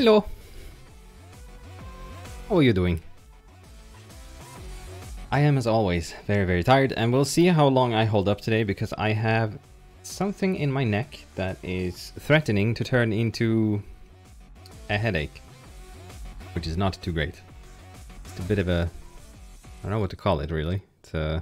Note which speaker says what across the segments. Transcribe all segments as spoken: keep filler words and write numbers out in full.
Speaker 1: Hello. How are you doing? I am, as always, very, very tired, and we'll see how long I hold up today, because I have something in my neck that is threatening to turn into a headache, which is not too great. It's a bit of a, I don't know what to call it, really. It's a,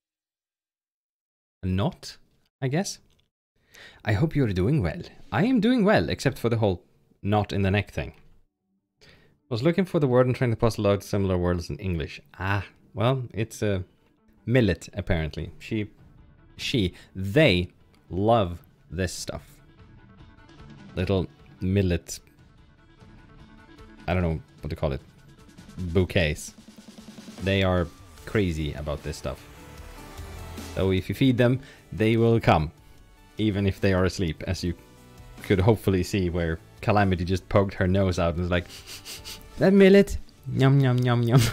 Speaker 1: a knot, I guess. I hope you're doing well. I am doing well, except for the whole knot in the neck thing. I was looking for the word and trying to puzzle out similar words in English. Ah. Well, it's a millet, apparently. She, she, they love this stuff. Little millet, I don't know what to call it, bouquets. They are crazy about this stuff. So if you feed them, they will come, even if they are asleep, as you could hopefully see where Calamity just poked her nose out and was like, that millet, yum, yum, yum, yum.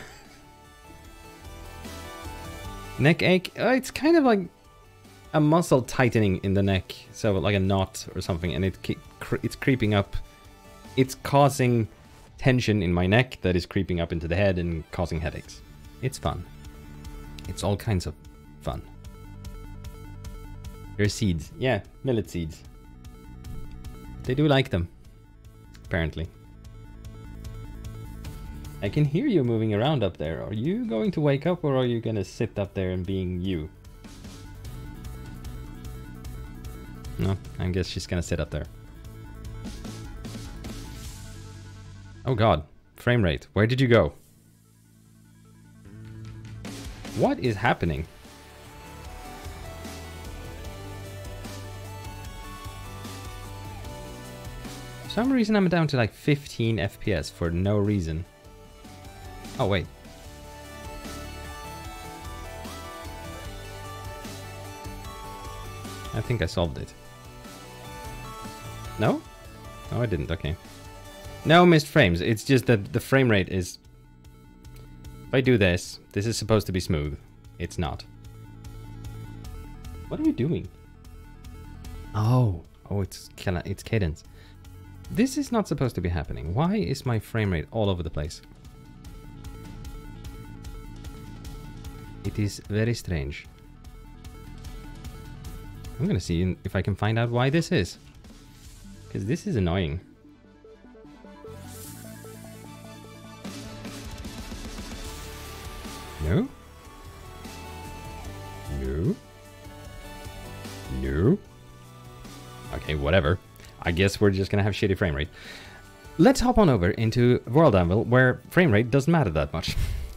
Speaker 1: Neck ache, uh, it's kind of like a muscle tightening in the neck, so like a knot or something, and it cre it's creeping up. It's causing tension in my neck that is creeping up into the head and causing headaches. It's fun. It's all kinds of fun. There's seeds. Yeah, millet seeds. They do like them, apparently. I can hear you moving around up there. Are you going to wake up, or are you going to sit up there and being you? No, I guess she's going to sit up there. Oh god, frame rate. Where did you go? What is happening? For some reason I'm down to like fifteen F P S for no reason. Oh, wait. I think I solved it. No? No, I didn't. Okay. No missed frames. It's just that the frame rate is... If I do this, this is supposed to be smooth. It's not. What are you doing? Oh. Oh, it's, it's cadence. This is not supposed to be happening. Why is my frame rate all over the place? It is very strange. I'm gonna see if I can find out why this is. Because this is annoying. No? No? No? Okay, whatever. I guess we're just gonna have shitty frame rate. Let's hop on over into World Anvil, where frame rate doesn't matter that much.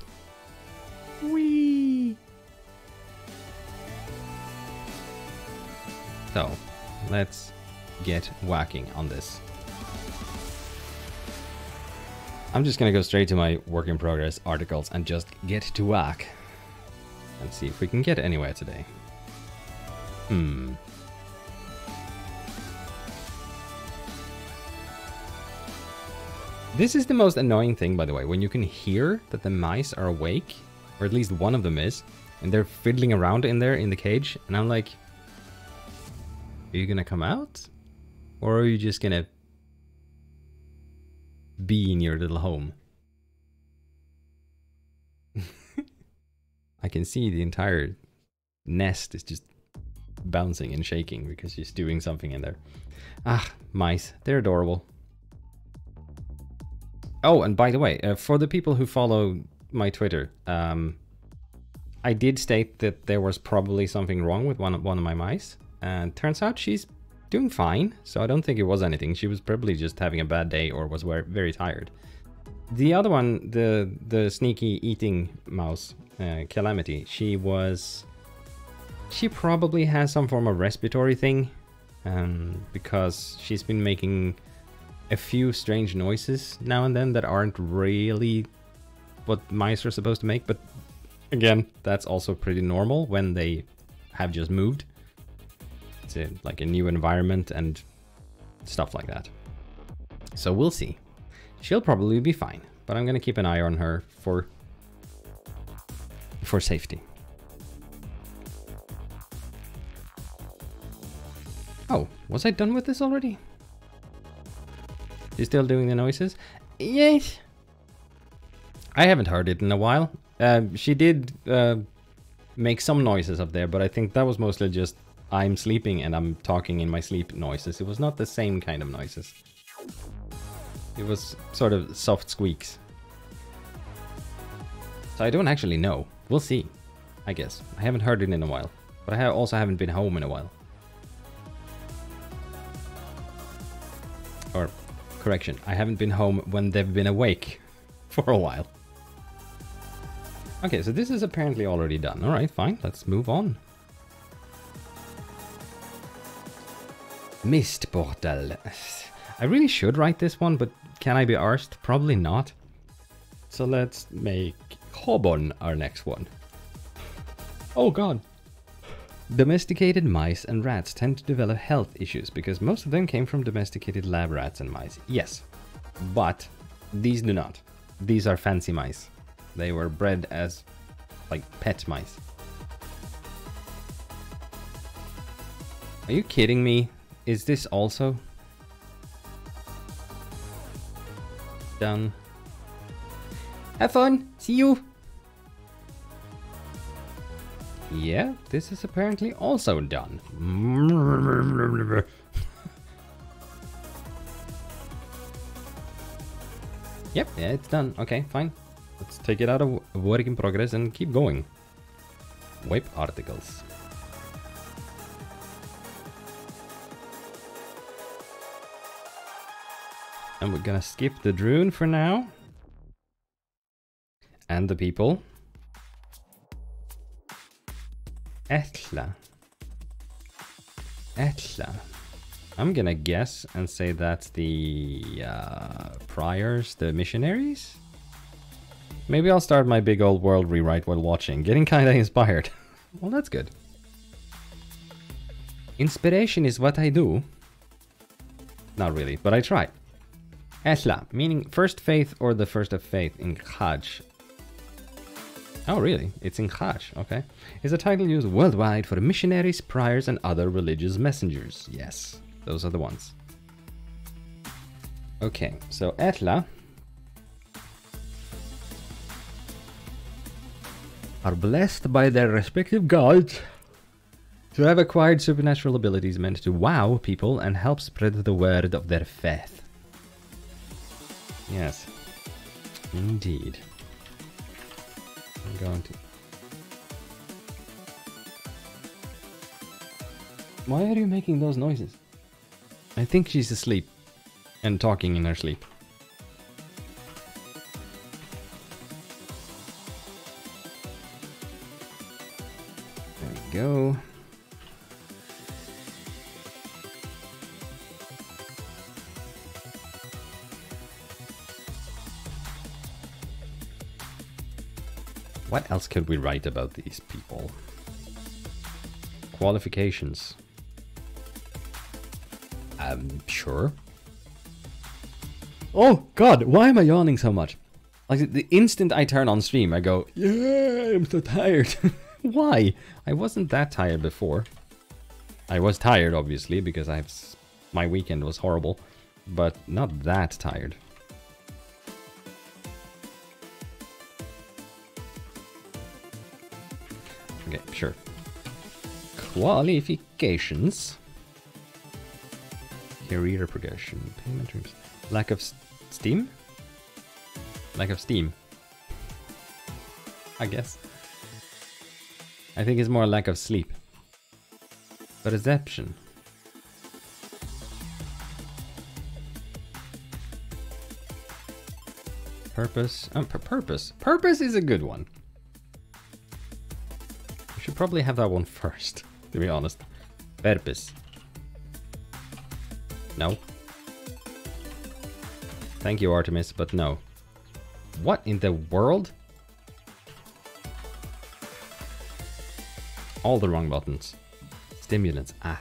Speaker 1: So, let's get whacking on this. I'm just gonna go straight to my work in progress articles and just get to whack. And see if we can get anywhere today. Hmm. This is the most annoying thing, by the way, when you can hear that the mice are awake, or at least one of them is, and they're fiddling around in there in the cage, and I'm like, are you gonna come out? Or are you just gonna be in your little home? I can see the entire nest is just bouncing and shaking because she's doing something in there. Ah, mice. They're adorable. Oh, and by the way, uh, for the people who follow my Twitter, um, I did state that there was probably something wrong with one of, one of my mice. And turns out she's doing fine, so I don't think it was anything. She was probably just having a bad day or was very tired. The other one, the the sneaky eating mouse, uh, Calamity, she was... She probably has some form of respiratory thing, um, because she's been making a few strange noises now and then that aren't really what mice are supposed to make. But again, that's also pretty normal when they have just moved. It's a, like a new environment and stuff like that. So we'll see. She'll probably be fine, but I'm gonna keep an eye on her for for safety. Oh, was I done with this already? She's still doing the noises? Yes. I haven't heard it in a while. Uh, she did uh, make some noises up there, but I think that was mostly just I'm sleeping and I'm talking in my sleep noises. It was not the same kind of noises. It was sort of soft squeaks. So I don't actually know. We'll see, I guess. I haven't heard it in a while, but I have also haven't been home in a while. Or, correction, I haven't been home when they've been awake for a while. Okay, so this is apparently already done. Alright, fine, let's move on. Mist portal. I really should write this one, but can I be arsed? Probably not. So let's make Hobon our next one. Oh god. Domesticated mice and rats tend to develop health issues because most of them came from domesticated lab rats and mice. Yes, but these do not. These are fancy mice. They were bred as, like, pet mice. Are you kidding me? Is this also done? Have fun! See you! Yeah, this is apparently also done. Yep, yeah, it's done. Okay, fine. Let's take it out of work in progress and keep going. Wipe articles. And we're gonna skip the drone for now. And the people. Etla. Etla. I'm gonna guess and say that's the uh, priors, the missionaries? Maybe I'll start my big old world rewrite while watching. Getting kinda inspired. Well, that's good. Inspiration is what I do. Not really, but I try. Etla, meaning first faith or the first of faith in Hajj. Oh, really? It's in Hajj, okay. Is a title used worldwide for missionaries, priors, and other religious messengers. Yes, those are the ones. Okay, so Etla are blessed by their respective gods to have acquired supernatural abilities meant to wow people and help spread the word of their faith. Yes, indeed. I'm going to... Why are you making those noises? I think she's asleep and talking in her sleep. There we go. What else could we write about these people? Qualifications. Um, sure. Oh god, why am I yawning so much? Like, the instant I turn on stream, I go, yeah, I'm so tired. Why? I wasn't that tired before. I was tired, obviously, because I've my weekend was horrible, but not that tired. Okay, sure. Qualifications. Career progression. Payment terms. Lack of steam? Lack of steam. I guess. I think it's more lack of sleep. Perception. Purpose. Um, purpose. Purpose is a good one. Should probably have that one first, to be honest. Purpose. No. Thank you, Artemis, but no. What in the world? All the wrong buttons. Stimulants. Ah.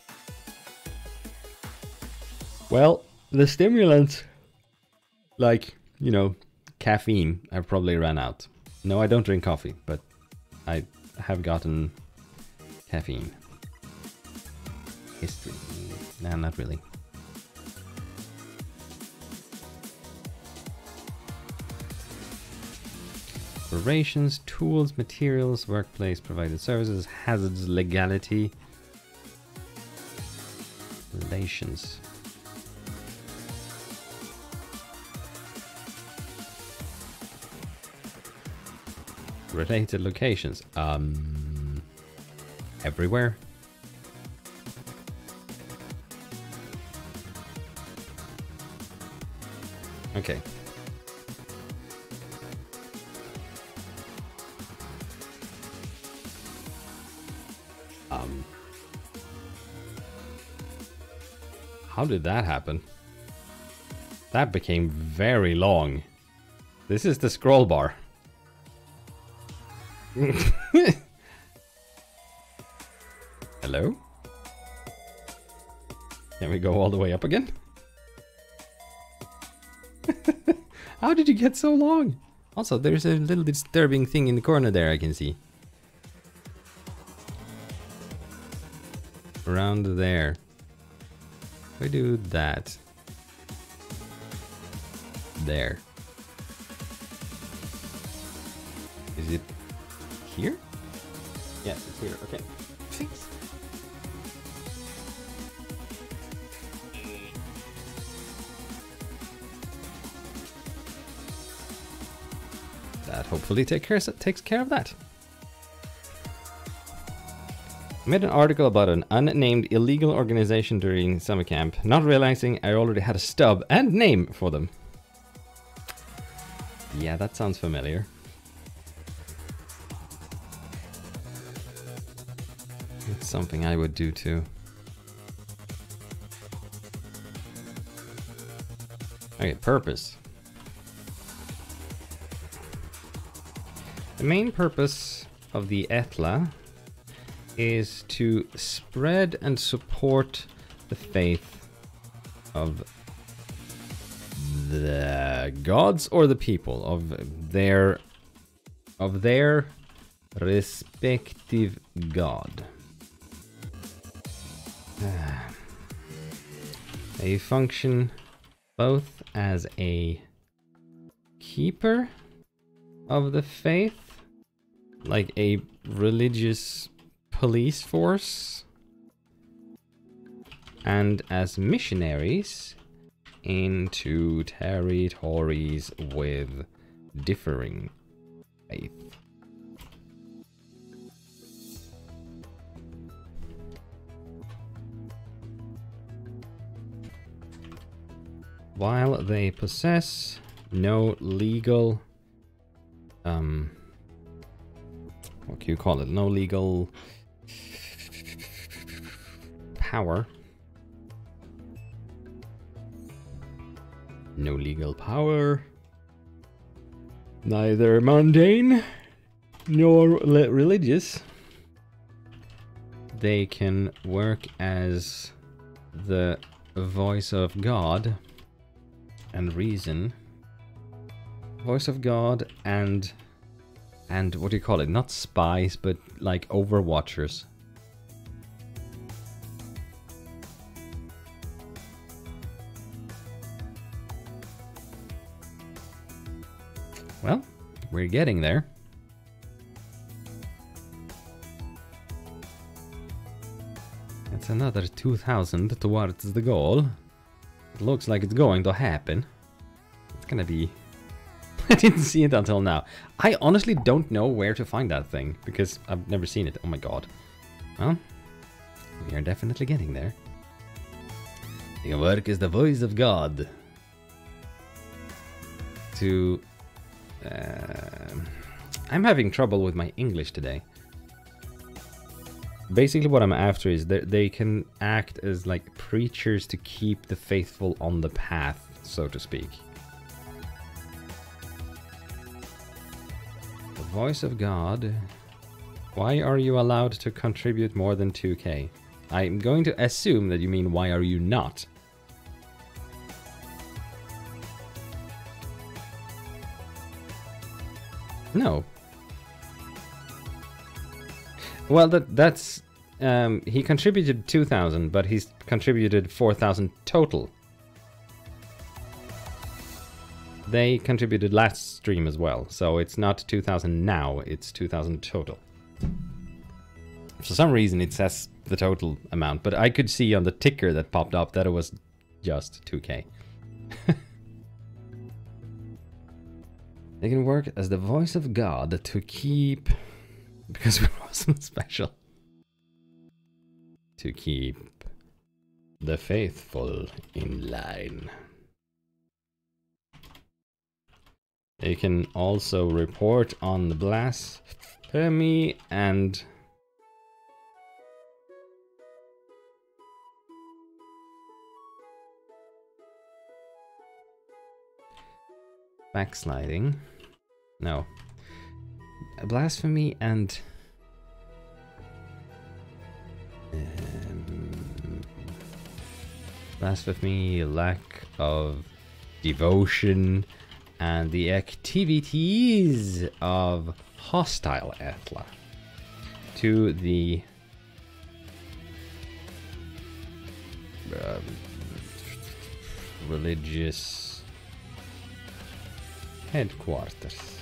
Speaker 1: Well, the stimulants, like, you know, caffeine, I've probably ran out. No, I don't drink coffee, but I have gotten caffeine. History. Nah, not really. operations, tools, materials, workplace, provided services, hazards, legality, relations. Related locations. Um, everywhere. Okay. Um. How did that happen? That became very long. This is the scroll bar. Hello? Can we go all the way up again? How did you get so long? Also, there's a little disturbing thing in the corner there I can see. Around there. We do that. There. Is it here? Yes, it's here. Okay. Thanks. That hopefully take care, takes care of that. I made an article about an unnamed illegal organization during summer camp, not realizing I already had a stub and name for them. Yeah, that sounds familiar. It's something I would do too. Okay, purpose. The main purpose of the E T L A is to spread and support the faith of the gods or the people of their of their respective god. They function both as a keeper of the faith, like a religious police force, and as missionaries into territories with differing faith. While they possess no legal, um, what can you call it? No legal power. No legal power. Neither mundane nor religious. They can work as the voice of God and reason. Voice of God and and what do you call it? Not spies, but like overwatchers. Well, we're getting there. It's another two thousand towards the goal. It looks like it's going to happen. It's gonna be... I didn't see it until now. I honestly don't know where to find that thing, because I've never seen it. Oh my god. Well, we are definitely getting there. Your work is the voice of God. To... Uh, I'm having trouble with my English today. Basically what I'm after is that they can act as like preachers to keep the faithful on the path, so to speak. The voice of God. Why are you allowed to contribute more than two K? I'm going to assume that you mean why are you not? No. Well, that that's um, he contributed two thousand, but he's contributed four thousand total. they contributed last stream as well. So it's not two thousand now, it's two thousand total. For some reason it says the total amount, but I could see on the ticker that popped up that it was just two K. They can work as the voice of God to keep... Because we're awesome special. To keep the faithful in line. They can also report on the blasphemy and... backsliding. No. Blasphemy and... Um, blasphemy, lack of devotion, and the activities of hostile Ethla to the um, religious headquarters.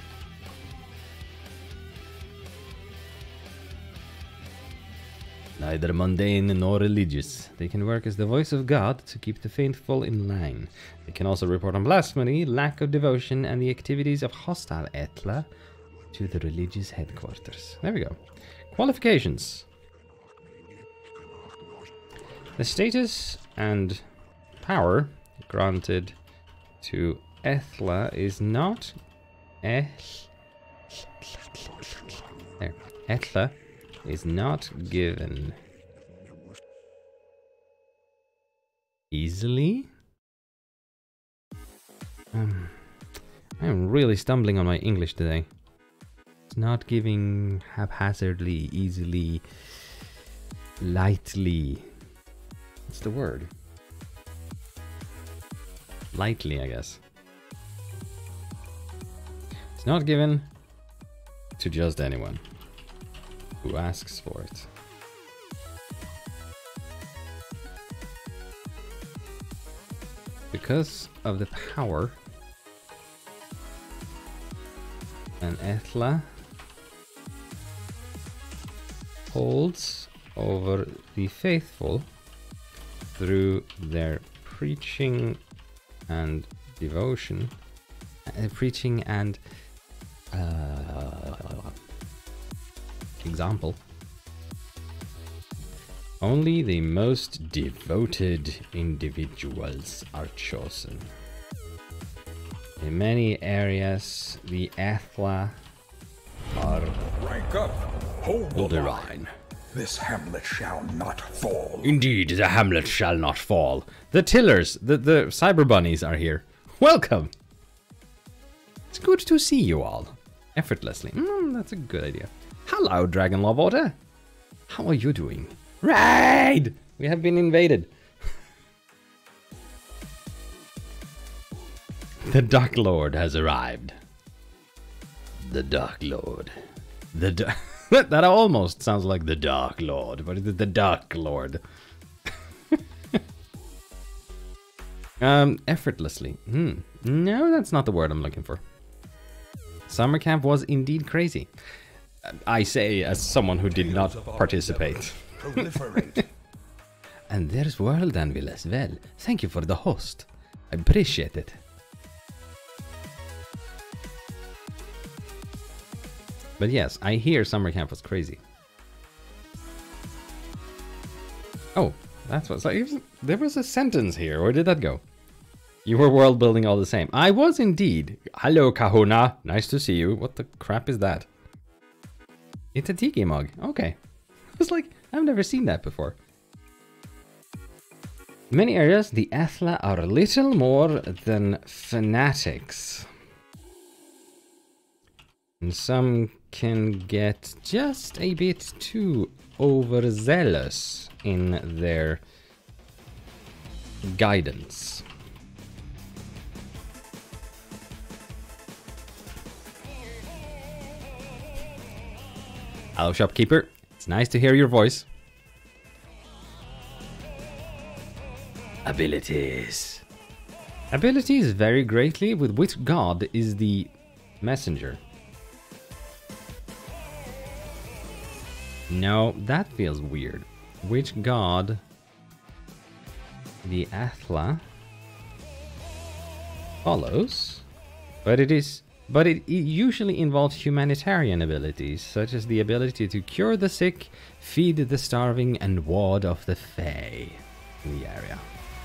Speaker 1: Neither mundane nor religious, they can work as the voice of God to keep the faithful in line. They can also report on blasphemy, lack of devotion, and the activities of hostile Ethla to the religious headquarters. There we go. Qualifications. The status and power granted to Ethla is not Eth there. Ethla is not given easily. Um, I'm really stumbling on my English today. It's not giving haphazardly, easily, lightly. What's the word? Lightly, I guess. It's not given to just anyone who asks for it. Because of the power an Ethla holds over the faithful through their preaching and devotion, uh, preaching and uh, example. Only the most devoted individuals are chosen. In many areas, the Ethla are
Speaker 2: rank up, hold the,
Speaker 1: the
Speaker 2: line.
Speaker 1: line.
Speaker 2: This hamlet shall not fall.
Speaker 1: Indeed, the hamlet shall not fall. The tillers, the, the cyber bunnies are here. Welcome! It's good to see you all. Effortlessly. Mm, that's a good idea. Hello, Dragon Love Order. How are you doing? Raid! We have been invaded. The Dark Lord has arrived. The Dark Lord. The da That almost sounds like the Dark Lord, but it's the Dark Lord. um, effortlessly. Hmm. No, that's not the word I'm looking for. Summer camp was indeed crazy. I say as someone who did not participate.
Speaker 2: Proliferate.
Speaker 1: And there's World Anvil as well. Thank you for the host. I appreciate it. But yes, I hear summer camp was crazy. Oh, that's what's like. There was a sentence here. Where did that go? You were world building all the same. I was indeed. Hello, Kahuna. Nice to see you. What the crap is that? It's a tiki mug. Okay. I was like, I've never seen that before. In many areas, the Ethla are a little more than fanatics. And some can get just a bit too overzealous in their guidance. Hello, shopkeeper. It's nice to hear your voice. Abilities. Abilities vary greatly with which god is the messenger. No, that feels weird. Which god? The Athla follows, but it is, but it, it usually involves humanitarian abilities, such as the ability to cure the sick, feed the starving, and ward off the Fae in the area.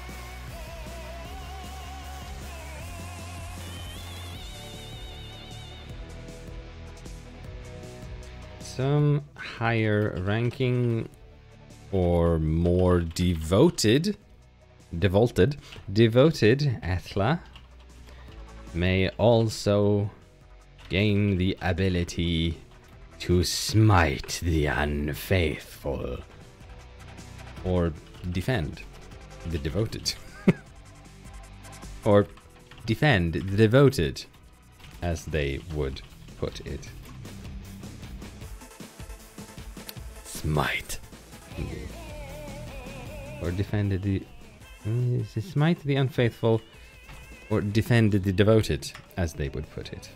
Speaker 1: Some higher ranking or more devoted, devoted, devoted Athla may also gain the ability to smite the unfaithful or defend the devoted or defend the devoted, as they would put it. Smite. Or defend the... Is it smite the unfaithful or defend the devoted, as they would put it.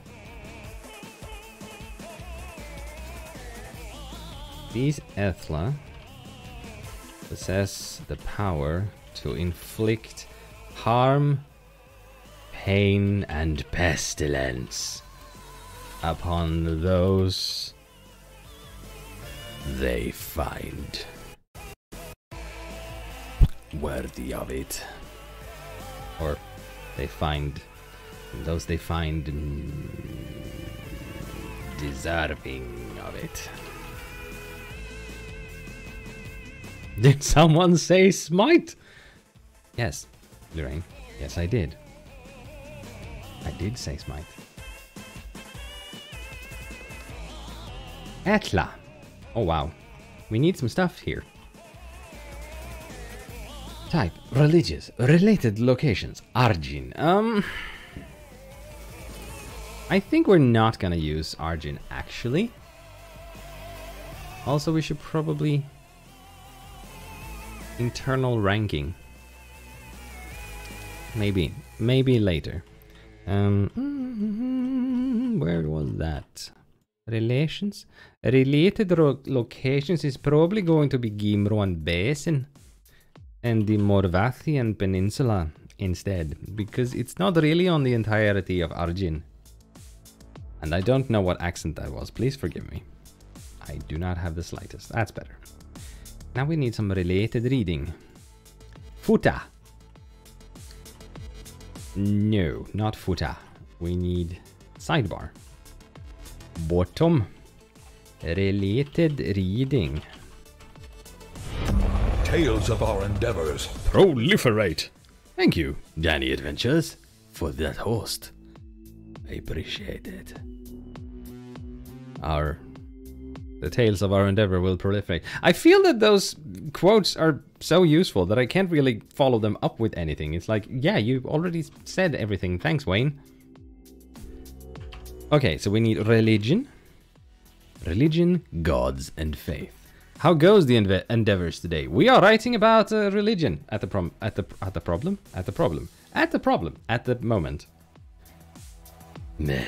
Speaker 1: These Athla possess the power to inflict harm, pain, and pestilence upon those they find worthy of it, or they find those they find deserving of it. Did someone say smite? Yes, Lorraine. Yes, I did. I did say smite. Athla. Oh wow, we need some stuff here. Type, religious, related locations, Arjin. Um, I think we're not gonna use Arjin actually. Also, we should probably internal ranking. Maybe, maybe later. Um, where was that? Relations? Related locations is probably going to be Gimroan Basin and the Morvathian Peninsula instead, because it's not really on the entirety of Arjin. And I don't know what accent that was, please forgive me. I do not have the slightest. That's better. Now we need some related reading. Futa. No, not Futa. We need sidebar. Bottom. Related reading.
Speaker 2: Tales of our endeavors.
Speaker 1: Proliferate. Thank you, Danny Adventures, for that host. I appreciate it. Our... The tales of our endeavor will proliferate. I feel that those quotes are so useful that I can't really follow them up with anything. It's like, yeah, you already said everything. Thanks, Wayne. Okay, so we need religion. Religion, gods, and faith. How goes the enve endeavors today? We are writing about uh, religion at the prom at the at the problem at the problem at the problem at the moment. Meh.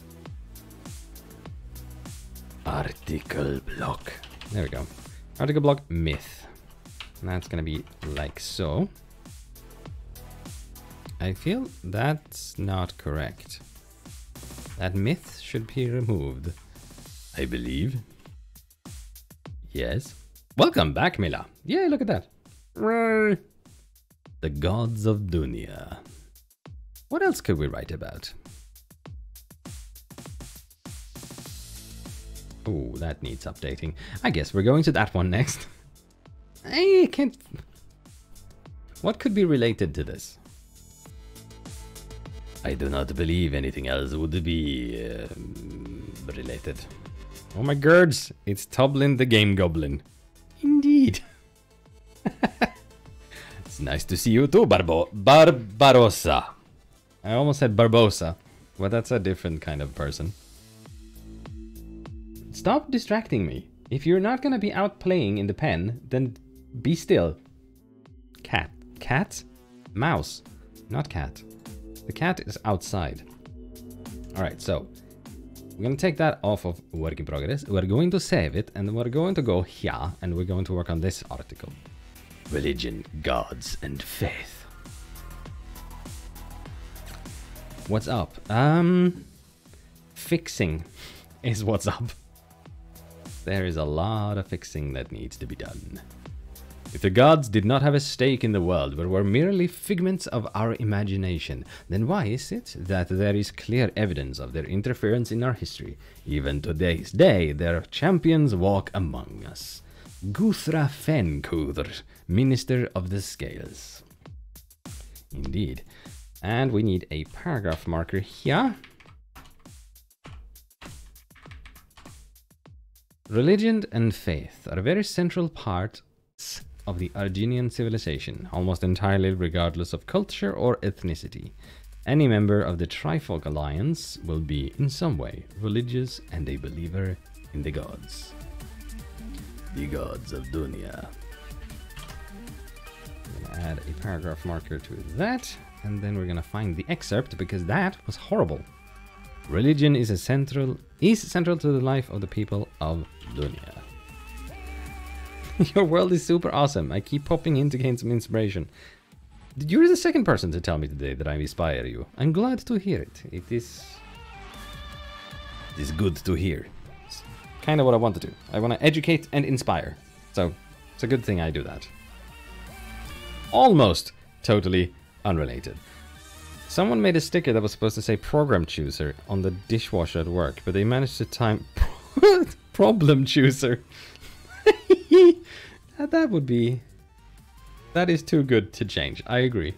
Speaker 1: Article block. There we go. Article block myth. And that's gonna be like so. I feel that's not correct. That myth should be removed, I believe. Yes. Welcome back, Mila. Yeah, look at that. The gods of Dunya. What else could we write about? Oh, that needs updating. I guess we're going to that one next. I can't... What could be related to this? I do not believe anything else would be uh, related. Oh my gourds, it's Toblin the Game Goblin. Indeed. It's nice to see you too, Barbo Barbarossa. I almost said Barbosa, but that's a different kind of person. Stop distracting me. If you're not gonna be out playing in the pen, then be still. Cat. Cat? Mouse. Not cat. The cat is outside. Alright, so we're going to take that off of work in progress. We're going to save it, and we're going to go here, and we're going to work on this article. Religion, gods, and faith. What's up? Um, fixing is what's up. There is a lot of fixing that needs to be done. If the gods did not have a stake in the world, but were merely figments of our imagination, then why is it that there is clear evidence of their interference in our history? Even today's day, their champions walk among us. Guthra Fencoudr, Minister of the Scales. Indeed. And we need a paragraph marker here. Religion and faith are very central parts of the Arginian civilization, almost entirely regardless of culture or ethnicity. Any member of the Trifolk Alliance will be, in some way, religious and a believer in the gods. The gods of Dunya. I'm gonna add a paragraph marker to that, and then we're gonna find the excerpt, because that was horrible. Religion is a central is central to the life of the people of Dunya. Your world is super awesome. I keep popping in to gain some inspiration. You're the second person to tell me today that I inspire you. I'm glad to hear it. It is... It is good to hear. It's kind of what I want to do. I want to educate and inspire. So, it's a good thing I do that. Almost totally unrelated. Someone made a sticker that was supposed to say program chooser on the dishwasher at work, but they managed to time problem chooser. That would be... That is too good to change. I agree.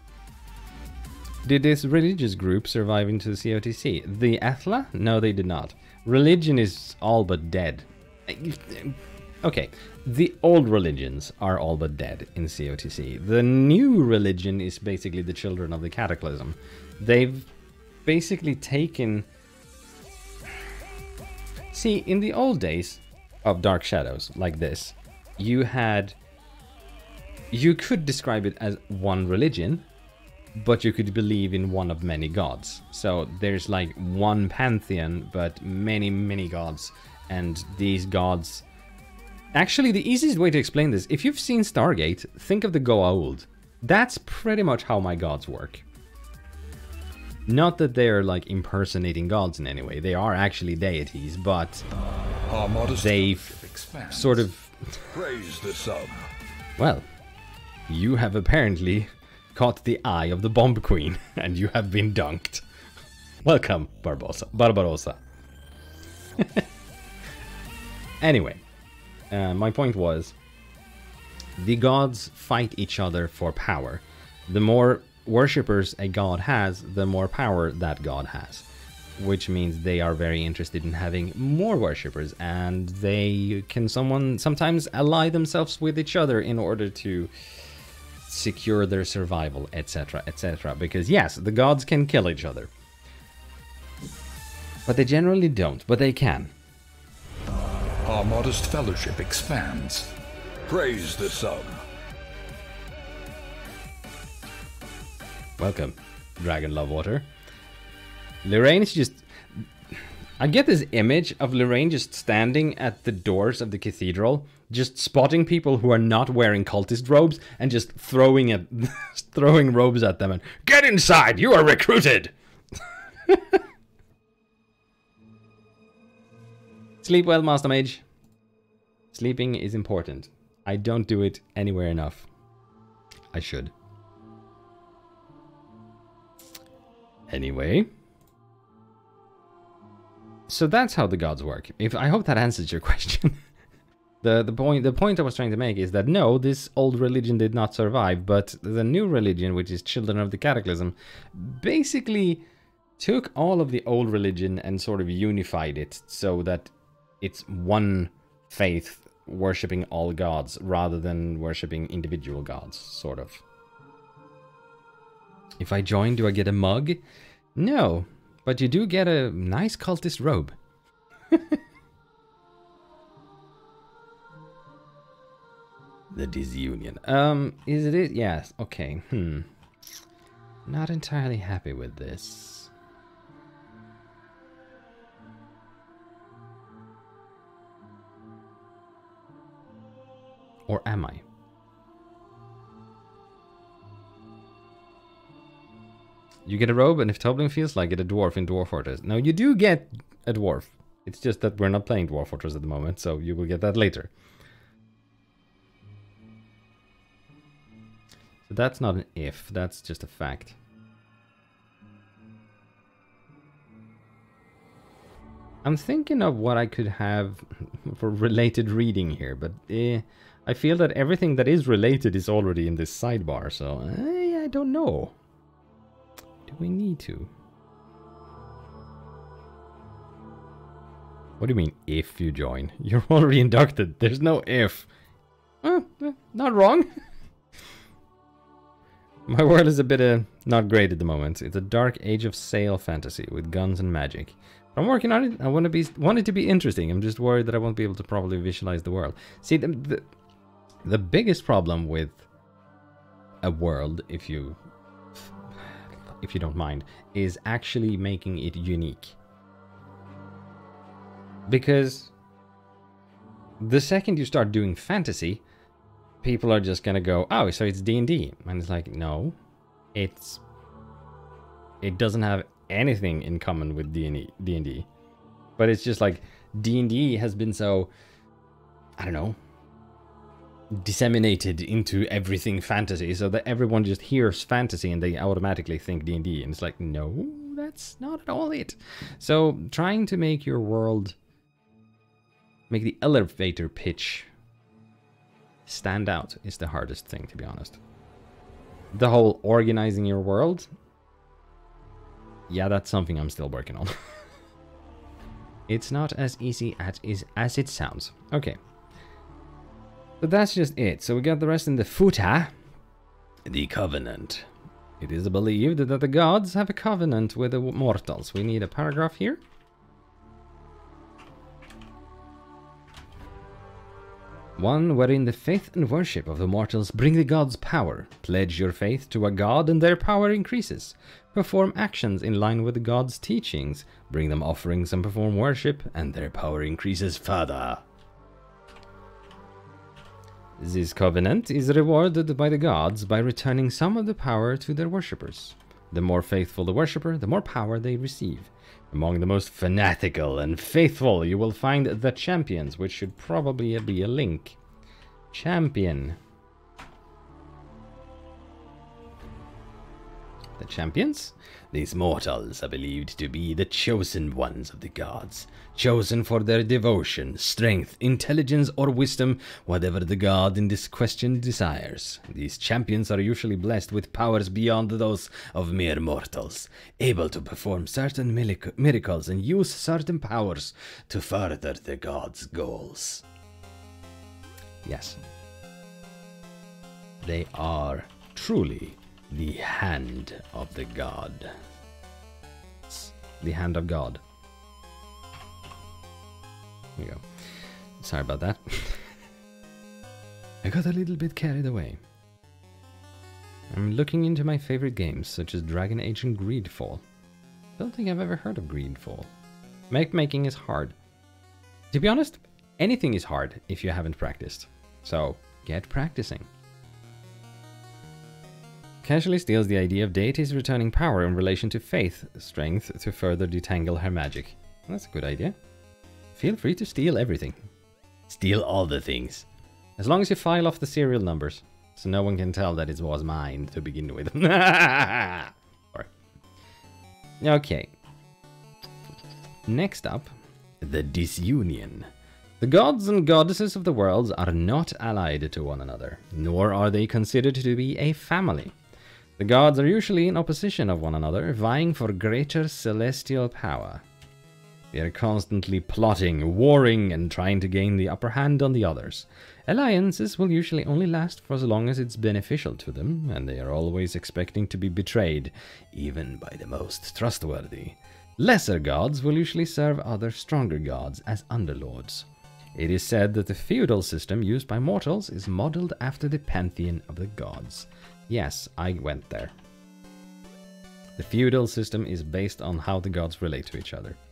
Speaker 1: Did this religious group survive into the C O T C? The Athla? No, they did not. Religion is all but dead. Okay, the old religions are all but dead in C O T C. The new religion is basically the children of the Cataclysm. They've basically taken... See, in the old days of Dark Shadows, like this, you had... You could describe it as one religion, but you could believe in one of many gods. So there's like one pantheon, but many, many gods. And these gods... Actually, the easiest way to explain this, if you've seen Stargate, think of the Goa'uld. That's pretty much how my gods work. Not that they're like impersonating gods in any way. They are actually deities, but they sort of...
Speaker 2: Praise the sun.
Speaker 1: Well, you have apparently caught the eye of the Bomb Queen, and you have been dunked. Welcome, Barbosa. Barbarossa. Anyway, uh, my point was, the gods fight each other for power. The more worshippers a god has, the more power that god has. Which means they are very interested in having more worshippers, and they can someone sometimes ally themselves with each other in order to secure their survival, etc, et cetera. Because yes, the gods can kill each other. But they generally don't, but they can.
Speaker 2: Our modest fellowship expands. Praise the sun.
Speaker 1: Welcome, Dragon Lovewater. Lorraine is just... I get this image of Lorraine just standing at the doors of the cathedral, just spotting people who are not wearing cultist robes and just throwing at, throwing robes at them and, "Get inside! You are recruited!" Sleep well, Master Mage. Sleeping is important. I don't do it anywhere enough. I should. Anyway. So that's how the gods work. If I hope that answers your question. the the point the point I was trying to make is that no, this old religion did not survive, but the new religion, which is Children of the Cataclysm, basically took all of the old religion and sort of unified it so that it's one faith worshipping all gods rather than worshipping individual gods, sort of. If I join, do I get a mug? No. But you do get a nice cultist robe. The disunion. Um, is it it? Yes. Okay. Hmm. Not entirely happy with this. Or am I? You get a robe, and if Toblin feels like it, a dwarf in Dwarf Fortress. No, you do get a dwarf. It's just that we're not playing Dwarf Fortress at the moment, so you will get that later. So that's not an if, that's just a fact. I'm thinking of what I could have for related reading here, but eh, I feel that everything that is related is already in this sidebar, so eh, I don't know. Do we need to? What do you mean, if you join? You're already inducted. There's no if. Oh, eh, not wrong. My world is a bit uh, not great at the moment. It's a dark age of sail fantasy with guns and magic. I'm working on it. I want to be want it to be interesting. I'm just worried that I won't be able to properly visualize the world. See, the, the, the biggest problem with a world, if you if you don't mind, is actually making it unique. Because the second you start doing fantasy, people are just gonna go, oh, so it's D and D. And it's like, no, it's it doesn't have anything in common with D and D. But it's just like D and D has been so, I don't know, disseminated into everything fantasy, so that everyone just hears fantasy and they automatically think D and D. And it's like, no, that's not at all it. So trying to make your world, make the elevator pitch stand out is the hardest thing, to be honest. The whole organizing your world, yeah, that's something I'm still working on. It's not as easy as, is, as it sounds. Okay. But that's just it. So we got the rest in the footer. The Covenant. It is believed that the gods have a covenant with the mortals. We need a paragraph here. One wherein the faith and worship of the mortals bring the gods power. Pledge your faith to a god and their power increases. Perform actions in line with the gods' teachings. Bring them offerings and perform worship, and their power increases further. This covenant is rewarded by the gods by returning some of the power to their worshippers. The more faithful the worshipper, the more power they receive. Among the most fanatical and faithful, you will find the champions, which should probably be a link. Champion. The champions? These mortals are believed to be the chosen ones of the gods, chosen for their devotion, strength, intelligence, or wisdom, whatever the god in this question desires. These champions are usually blessed with powers beyond those of mere mortals, able to perform certain miracles and use certain powers to further the gods' goals. Yes. They are truly the hand of the god. The hand of God. There you go. Sorry about that. I got a little bit carried away. I'm looking into my favorite games, such as Dragon Age and Greedfall. Don't think I've ever heard of Greedfall. Map making is hard. To be honest, anything is hard if you haven't practiced. So, get practicing. Casually steals the idea of deities returning power in relation to faith, strength, to further detangle her magic. That's a good idea. Feel free to steal everything. Steal all the things. As long as you file off the serial numbers, so no one can tell that it was mine to begin with. Sorry. Okay. Next up, the disunion. The gods and goddesses of the worlds are not allied to one another, nor are they considered to be a family. The gods are usually in opposition of one another, vying for greater celestial power. They are constantly plotting, warring, and trying to gain the upper hand on the others. Alliances will usually only last for as long as it's beneficial to them, and they are always expecting to be betrayed, even by the most trustworthy. Lesser gods will usually serve other stronger gods as underlords. It is said that the feudal system used by mortals is modeled after the pantheon of the gods. Yes, I went there. The feudal system is based on how the gods relate to each other.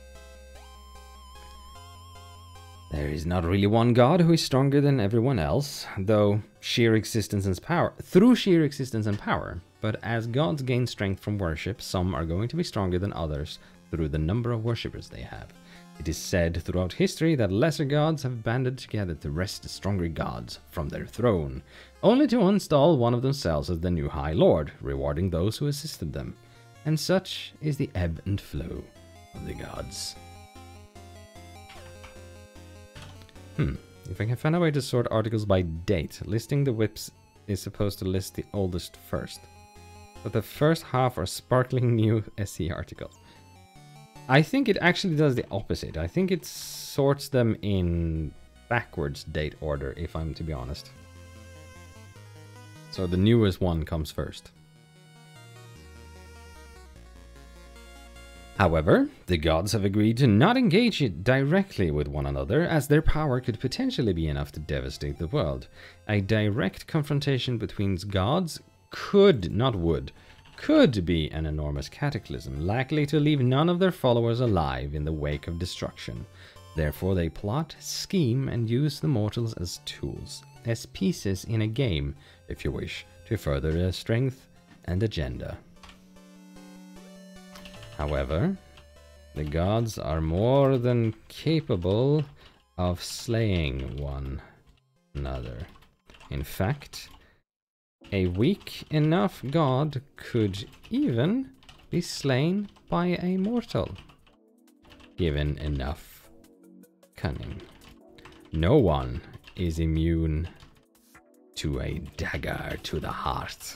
Speaker 1: There is not really one god who is stronger than everyone else, though sheer existence and power, through sheer existence and power. But as gods gain strength from worship, some are going to be stronger than others through the number of worshippers they have. It is said throughout history that lesser gods have banded together to wrest the stronger gods from their throne, only to install one of themselves as the new High Lord, rewarding those who assisted them. And such is the ebb and flow of the gods. Hmm, if I can find a way to sort articles by date, listing the whips is supposed to list the oldest first. But the first half are sparkling new S E articles. I think it actually does the opposite. I think it sorts them in backwards date order, if I'm to be honest. So the newest one comes first. However, the gods have agreed to not engage it directly with one another, as their power could potentially be enough to devastate the world. A direct confrontation between gods could, not would, could be an enormous cataclysm, likely to leave none of their followers alive in the wake of destruction. Therefore they plot, scheme, and use the mortals as tools, as pieces in a game, if you wish, to further their strength and agenda. However, the gods are more than capable of slaying one another. In fact, a weak enough god could even be slain by a mortal, given enough cunning. No one is immune to a dagger to the heart.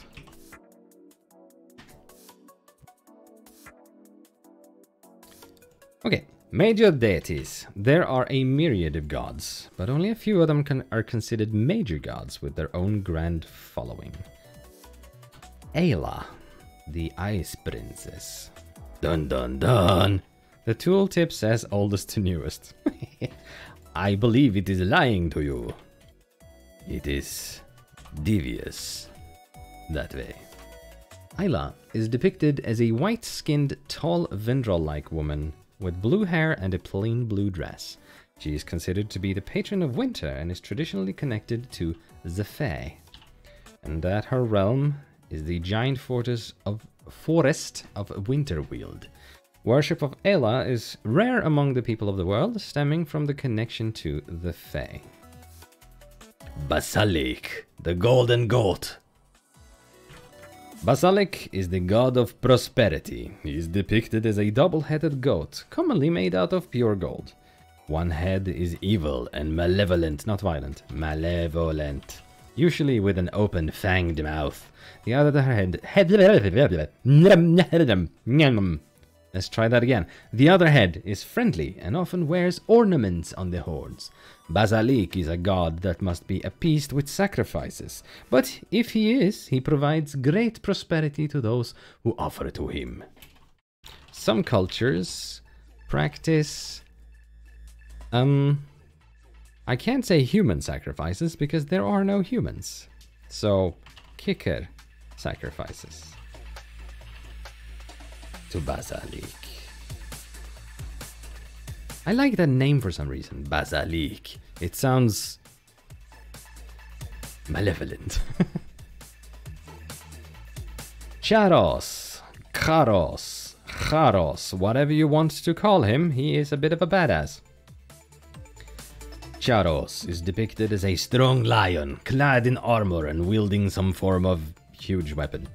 Speaker 1: Okay, major deities. There are a myriad of gods, but only a few of them can, are considered major gods with their own grand following. Ayla, the Ice Princess. Dun dun dun! The tooltip says oldest to newest. I believe it is lying to you. It is devious that way. Ayla is depicted as a white-skinned, tall, Vendrel-like woman with blue hair and a plain blue dress. She is considered to be the patron of winter and is traditionally connected to the Fae, and that her realm is the giant fortress of forest of Winterweald. Worship of Ayla is rare among the people of the world, stemming from the connection to the Fae. Basalik, the golden goat. Basalik is the god of prosperity. He is depicted as a double-headed goat, commonly made out of pure gold. One head is evil and malevolent, not violent, malevolent, usually with an open fanged mouth. The other head... Let's try that again. The other head is friendly and often wears ornaments on the horns. Basalik is a god that must be appeased with sacrifices, but if he is, he provides great prosperity to those who offer to him. Some cultures practice... Um... I can't say human sacrifices because there are no humans. So, kicker sacrifices to Basalik. I like that name for some reason, Basalik. It sounds malevolent. Charos, Charos, Charos, whatever you want to call him, he is a bit of a badass. Charos is depicted as a strong lion, clad in armor and wielding some form of huge weapon.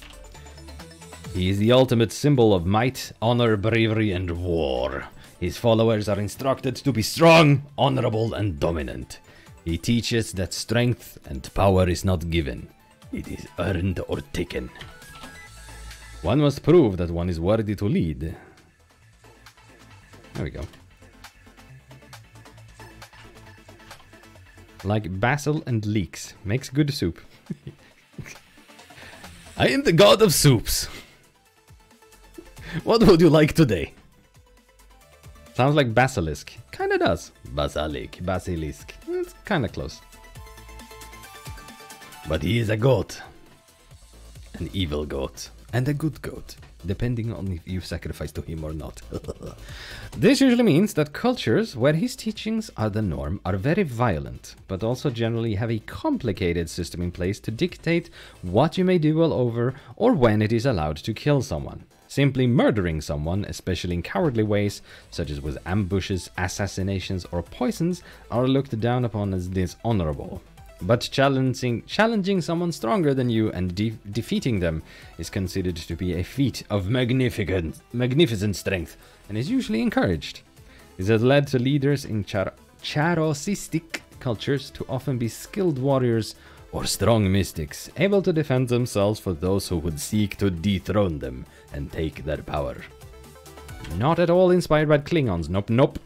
Speaker 1: He is the ultimate symbol of might, honor, bravery, and war. His followers are instructed to be strong, honorable, and dominant. He teaches that strength and power is not given. It is earned or taken. One must prove that one is worthy to lead. There we go. Like basil and leeks. Makes good soup. I am the god of soups. What would you like today? Sounds like basilisk. Kinda does. Basilisk, basilisk. It's kinda close. But he is a goat. An evil goat. and a good goat, depending on if you sacrifice to him or not. This usually means that cultures where his teachings are the norm are very violent, but also generally have a complicated system in place to dictate what you may do all over or when it is allowed to kill someone. Simply murdering someone, especially in cowardly ways, such as with ambushes, assassinations, or poisons, are looked down upon as dishonorable. But challenging, challenging someone stronger than you and de defeating them is considered to be a feat of magnificent, magnificent strength and is usually encouraged. This has led to leaders in char Charosistic cultures to often be skilled warriors or strong mystics, able to defend themselves for those who would seek to dethrone them and take their power. Not at all inspired by Klingons, nope, nope.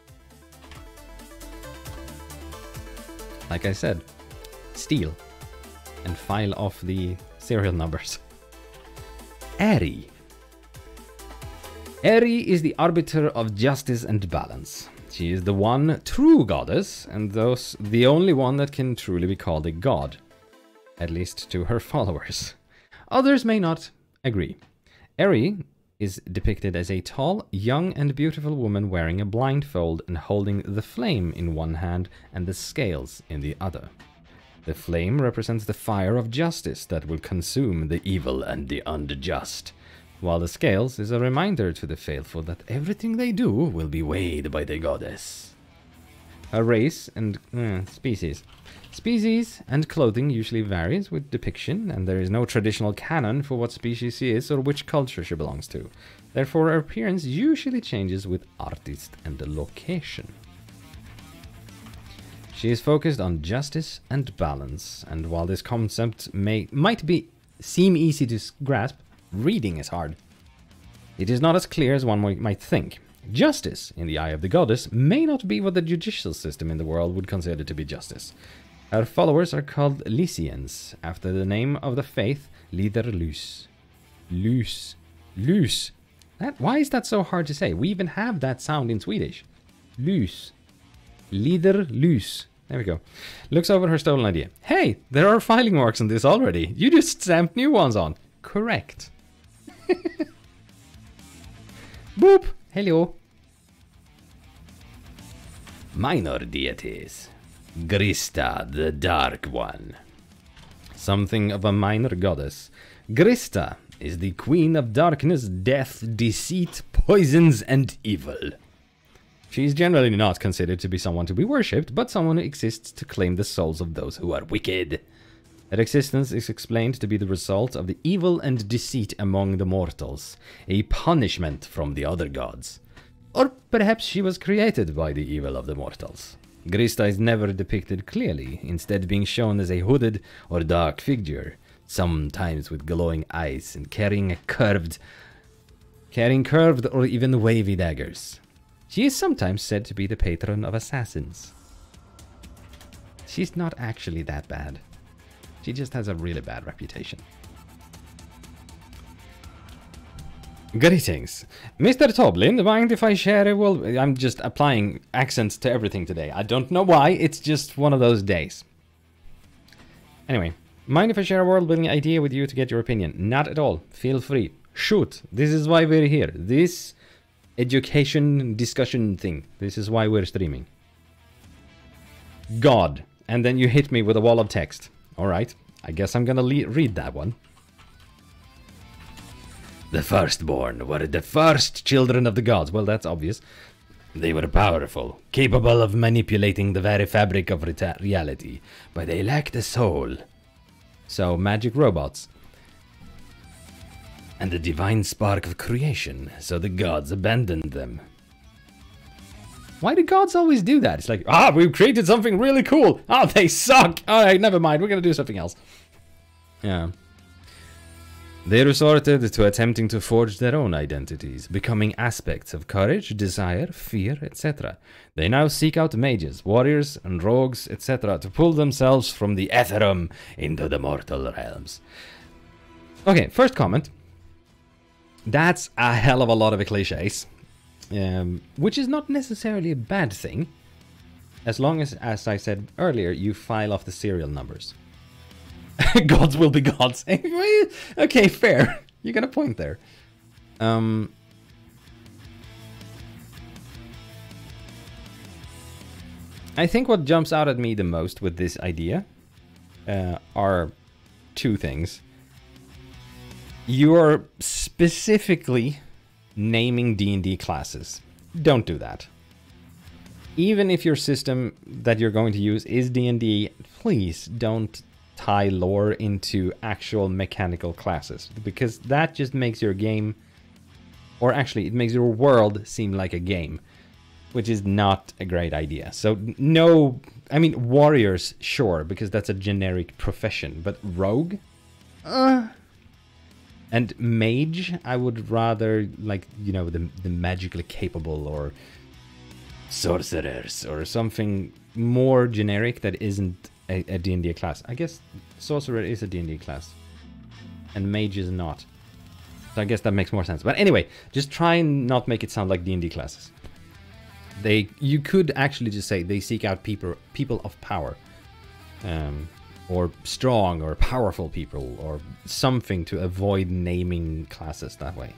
Speaker 1: Like I said, steal and file off the serial numbers. Eri. Eri is the arbiter of justice and balance. She is the one true goddess, and thus the only one that can truly be called a god. At least to her followers. Others may not agree. Eri is depicted as a tall, young and beautiful woman wearing a blindfold and holding the flame in one hand and the scales in the other. The flame represents the fire of justice that will consume the evil and the unjust, while the scales is a reminder to the faithful that everything they do will be weighed by the goddess. Her race and uh, species. Species and clothing usually varies with depiction, and there is no traditional canon for what species she is or which culture she belongs to. Therefore, her appearance usually changes with artist and the location. She is focused on justice and balance, and while this concept may might be seem easy to grasp, reading is hard. It is not as clear as one might think. Justice, in the eye of the goddess, may not be what the judicial system in the world would consider to be justice. Her followers are called Lycians, after the name of the faith, Liderlus. Lus. Lus. That, why is that so hard to say? We even have that sound in Swedish. Lus. Liderlus. There we go. Looks over her stolen idea. Hey, there are filing marks on this already. You just stamped new ones on. Correct. Boop. Hello. Minor deities. Grista, the Dark One. Something of a minor goddess. Grista is the queen of darkness, death, deceit, poisons, and evil. She is generally not considered to be someone to be worshipped, but someone who exists to claim the souls of those who are wicked. Her existence is explained to be the result of the evil and deceit among the mortals, a punishment from the other gods. Or perhaps she was created by the evil of the mortals. Grista is never depicted clearly, instead being shown as a hooded or dark figure, sometimes with glowing eyes and carrying a curved, carrying curved or even wavy daggers. She is sometimes said to be the patron of assassins. She's not actually that bad. She just has a really bad reputation. Greetings. Mister Toblin, mind if I share a well, I'm just applying accents to everything today. I don't know why, it's just one of those days. Anyway, mind if I share a world-building idea with you to get your opinion? Not at all. Feel free. Shoot. This is why we're here. This education discussion thing. This is why we're streaming. God. And then you hit me with a wall of text. Alright. I guess I'm gonna read that one. The firstborn were the first children of the gods. Well, that's obvious. They were powerful, capable of manipulating the very fabric of reality, but they lacked a soul. So, magic robots. And the divine spark of creation, so the gods abandoned them. Why do gods always do that? It's like, ah, we've created something really cool. Ah, they suck. Alright, never mind, we're gonna do something else. Yeah. They resorted to attempting to forge their own identities, becoming aspects of courage, desire, fear, et cetera. They now seek out mages, warriors, and rogues, et cetera to pull themselves from the ethereum into the mortal realms. Okay, first comment. That's a hell of a lot of cliches, um, which is not necessarily a bad thing, as long as, as I said earlier, you file off the serial numbers. Gods will be gods. Okay, fair. You got a point there. Um, I think what jumps out at me the most with this idea uh, are two things. You're specifically naming D and D classes. Don't do that. Even if your system that you're going to use is D and D, please don't tie lore into actual mechanical classes, because that just makes your game, or actually it makes your world seem like a game, which is not a great idea. So no, I mean warriors, sure, because that's a generic profession, but rogue? Uh... And mage, I would rather, like, you know, the, the magically capable, or sorcerers, or something more generic that isn't a, a D and D class. I guess sorcerer is a D and D class, and mage is not. So I guess that makes more sense. But anyway, just try and not make it sound like D and D classes. They, you could actually just say they seek out people, people of power. Um... or strong or powerful people, or something to avoid naming classes that way.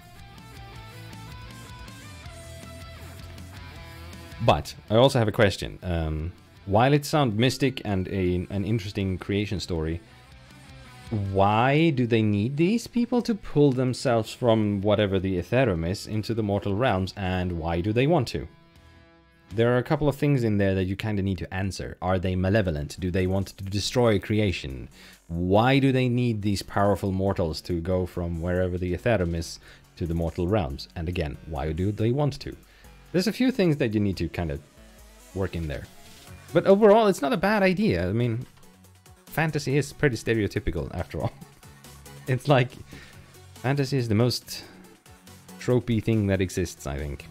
Speaker 1: But I also have a question. Um, while it sounds mystic and a, an interesting creation story, why do they need these people to pull themselves from whatever the Ethereum is into the mortal realms, and why do they want to? There are a couple of things in there that you kind of need to answer. Are they malevolent? Do they want to destroy creation? Why do they need these powerful mortals to go from wherever the Ethereum is to the mortal realms? And again, why do they want to? There's a few things that you need to kind of work in there. But overall, it's not a bad idea. I mean, fantasy is pretty stereotypical after all. It's like, fantasy is the most tropey thing that exists, I think.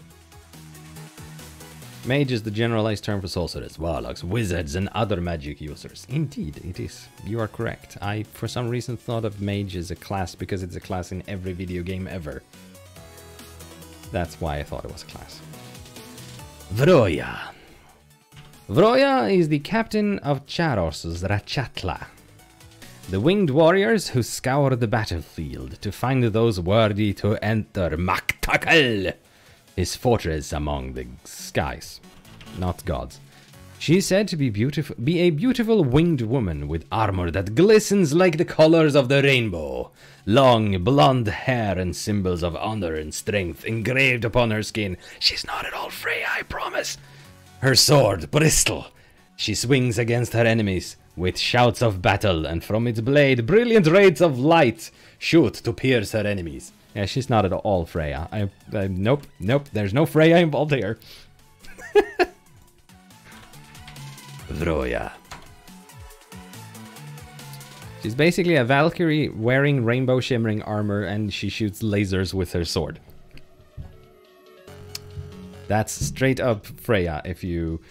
Speaker 1: Mage is the generalized term for sorcerers, warlocks, wizards, and other magic users. Indeed, it is. You are correct. I, for some reason, thought of mage as a class because it's a class in every video game ever. That's why I thought it was a class. Vroya. Vroya is the captain of Charos's Rachatla, the winged warriors who scour the battlefield to find those worthy to enter Maktakal, his fortress among the skies, not gods. She is said to be beautiful, be a beautiful winged woman with armor that glistens like the colors of the rainbow, long blonde hair and symbols of honor and strength engraved upon her skin. She's not at all Freya, I promise. Her sword, Bristol, she swings against her enemies with shouts of battle, and from its blade, brilliant rays of light shoot to pierce her enemies. Yeah, she's not at all Freya. I, I nope, nope. There's no Freya involved here. Vroya. She's basically a Valkyrie wearing rainbow shimmering armor, and she shoots lasers with her sword. That's straight up Freya if you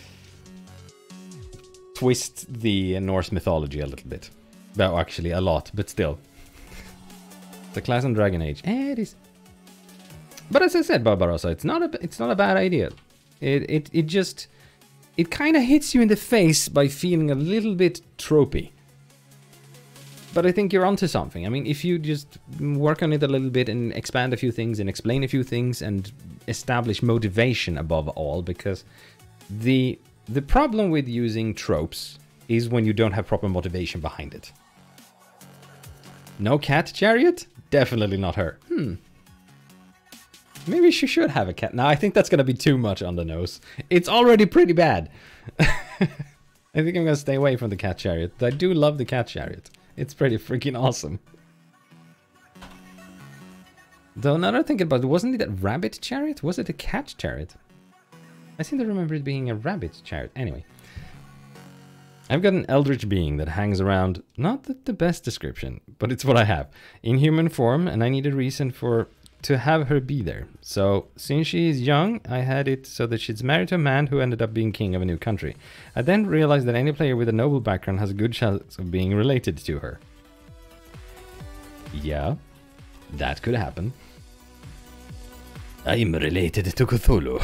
Speaker 1: twist the Norse mythology a little bit. Well, actually a lot, but still. The class in Dragon Age. Eh, it is. But as I said, Barbarossa, it's not a it's not a bad idea. It it it just it kind of hits you in the face by feeling a little bit tropey. But I think you're onto something. I mean, if you just work on it a little bit and expand a few things and explain a few things and establish motivation above all, because the the problem with using tropes is when you don't have proper motivation behind it. No cat chariot? Definitely not her. Hmm. Maybe she should have a cat. Now, I think that's going to be too much on the nose. It's already pretty bad. I think I'm going to stay away from the cat chariot. I do love the cat chariot. It's pretty freaking awesome. Though now that I'm thinking about it, wasn't it a rabbit chariot? Was it a cat chariot? I seem to remember it being a rabbit chariot. Anyway. I've got an eldritch being that hangs around, not the, the best description, but it's what I have, in human form, and I need a reason for to have her be there. So, since she is young, I had it so that she's married to a man who ended up being king of a new country. I then realized that any player with a noble background has a good chance of being related to her. Yeah, that could happen. I'm related to Cthulhu.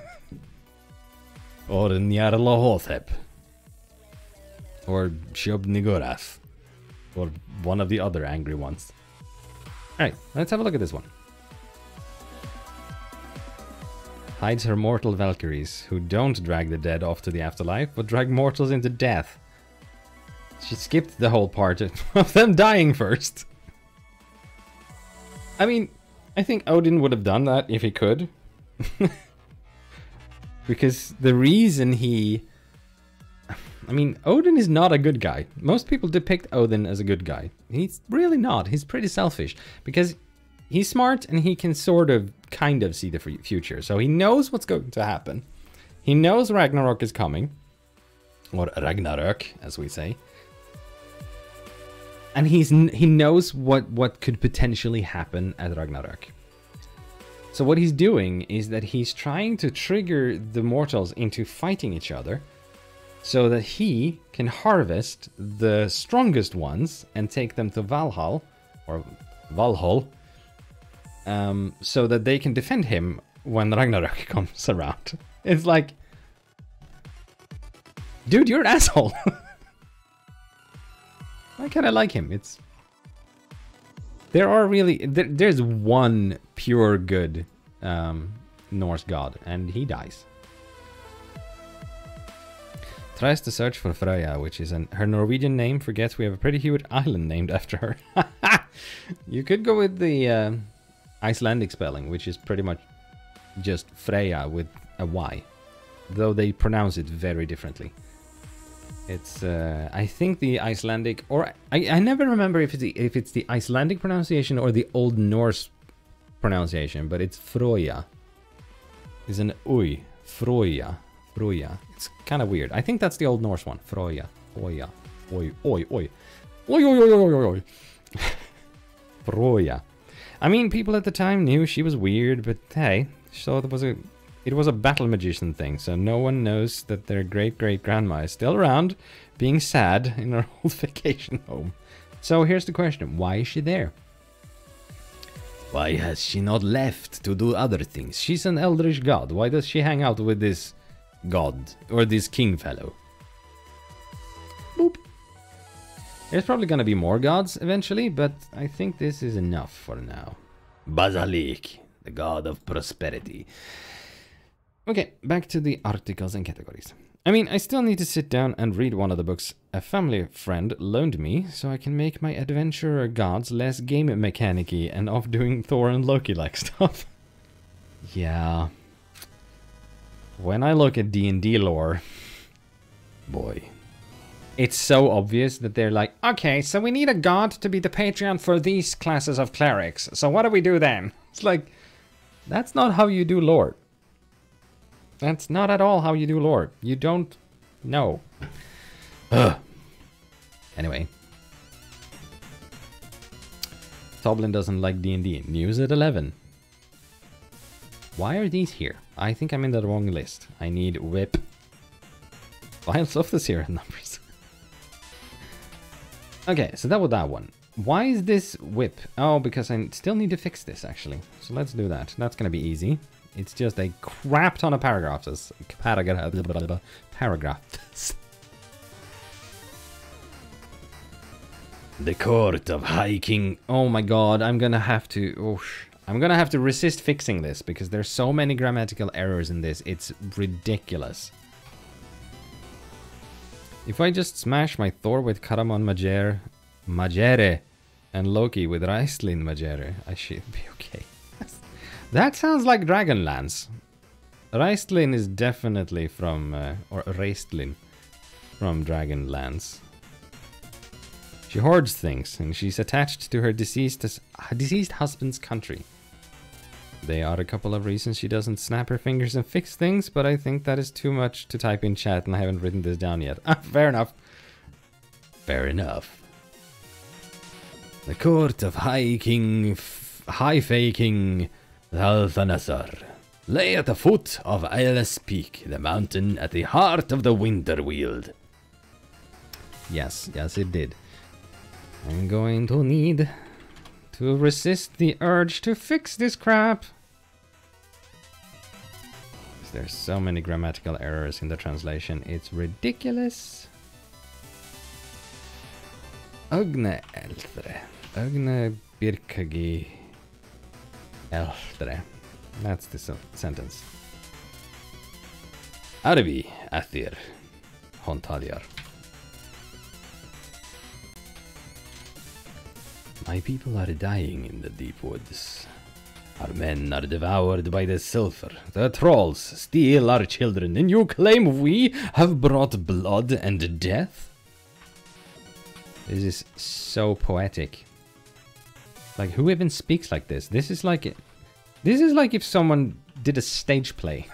Speaker 1: Or Nyarlathotep. Or Shub-Niggurath. Or one of the other angry ones. Alright, let's have a look at this one. Hides her mortal Valkyries, who don't drag the dead off to the afterlife, but drag mortals into death. She skipped the whole part of them dying first. I mean, I think Odin would have done that if he could. Because the reason he... I mean, Odin is not a good guy. Most people depict Odin as a good guy. He's really not. He's pretty selfish. Because he's smart and he can sort of, kind of see the future. So he knows what's going to happen. He knows Ragnarok is coming. Or Ragnarök, as we say. And he's he knows what, what could potentially happen at Ragnarök. So what he's doing is that he's trying to trigger the mortals into fighting each other so that he can harvest the strongest ones and take them to Valhall, or Valhall, um, so that they can defend him when Ragnarök comes around. It's like, dude, you're an asshole. I kind of like him. It's there are really there, there's one pure good um, Norse god, and he dies. Tries to search for Freya, which is an, her Norwegian name. Forgets we have a pretty huge island named after her. You could go with the uh, Icelandic spelling, which is pretty much just Freya with a Y, though they pronounce it very differently. It's, uh, I think the Icelandic, or I, I never remember if it's the, if it's the Icelandic pronunciation or the Old Norse pronunciation, but it's Froya. It's an oi, Froya, Froya. It's kind of weird. I think that's the Old Norse one. Froya, Oya, oi, oi, oi, oi, oi, oi, oi, oi, oi. Froya. I mean, people at the time knew she was weird, but hey, so there was a. It was a battle magician thing, so no one knows that their great-great-grandma is still around, being sad in her old vacation home. So here's the question, why is she there? Why has she not left to do other things? She's an eldritch god, why does she hang out with this god, or this king fellow? Boop. There's probably gonna be more gods eventually, but I think this is enough for now. Basalik, the god of prosperity. Okay, back to the articles and categories. I mean, I still need to sit down and read one of the books a family friend loaned me, so I can make my adventurer gods less game mechanic-y and off doing Thor and Loki-like stuff. Yeah. When I look at D and D lore, boy, it's so obvious that they're like, okay, so we need a god to be the Patreon for these classes of clerics, so what do we do then? It's like, that's not how you do lore. That's not at all how you do lore. You don't know. Ugh. Anyway. Toblin doesn't like D and D. News at eleven. Why are these here? I think I'm in the wrong list. I need whip. Files of the serial numbers. Okay, so that was that one. Why is this whip? Oh, because I still need to fix this, actually. So let's do that. That's going to be easy. It's just a crap ton of paragraphs. Paragraph, paragraphs. The court of High King. Oh my god, I'm gonna have to. Oh, I'm gonna have to resist fixing this because there's so many grammatical errors in this. It's ridiculous. If I just smash my Thor with Karamon Majere, Majere, and Loki with Raistlin Majere, I should be okay. That sounds like Dragonlance. Raistlin is definitely from, uh, or Raistlin from Dragonlance. She hoards things, and she's attached to her deceased, uh, deceased husband's country. There are a couple of reasons she doesn't snap her fingers and fix things, but I think that is too much to type in chat, and I haven't written this down yet. Ah, fair enough. Fair enough. The court of High King, F High Fae King Thalthanasar lay at the foot of Ailes Peak, the mountain at the heart of the Winterweald. Yes, yes it did. I'm going to need to resist the urge to fix this crap. There's so many grammatical errors in the translation, it's ridiculous. Ugne Elfre. Ögne Birkagi Äldre. That's the sen sentence. Arvi Athir Hontaliar. My people are dying in the deep woods. Our men are devoured by the sulfur. The trolls steal our children, and you claim we have brought blood and death? This is so poetic. Like, who even speaks like this? This is like... This is like if someone did a stage play.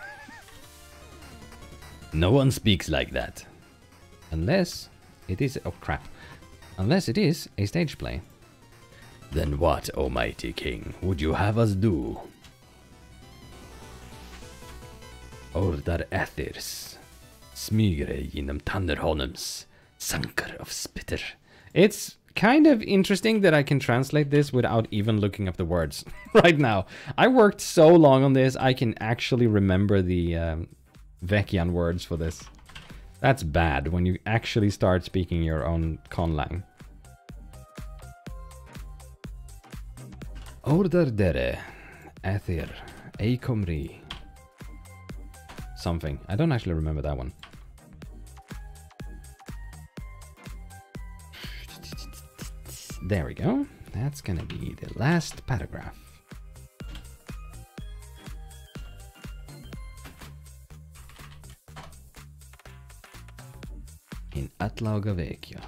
Speaker 1: No one speaks like that. Unless it is... Oh, crap. Unless it is a stage play. Then what, O mighty king, would you have us do? Ordar Athirs, smygre genom Tannerholms, sanker of spitter. It's kind of interesting that I can translate this without even looking up the words right now. I worked so long on this, I can actually remember the um, Vekian words for this. That's bad when you actually start speaking your own conlang. Order dere, Athir, Eikomri. Something. I don't actually remember that one. There we go. That's gonna be the last paragraph. In Atlauga Vecchia.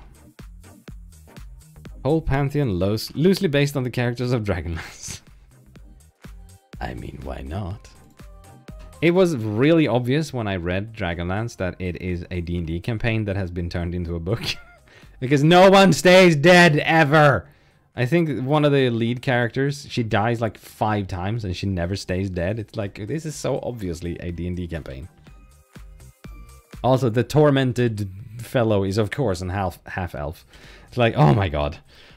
Speaker 1: Whole pantheon loose, loosely based on the characters of Dragonlance. I mean, why not? It was really obvious when I read Dragonlance that it is a D and D campaign that has been turned into a book. Because no one stays dead, ever! I think one of the lead characters, she dies like five times and she never stays dead. It's like, this is so obviously a D and D campaign. Also, the tormented fellow is of course an half, half-elf. It's like, oh my god.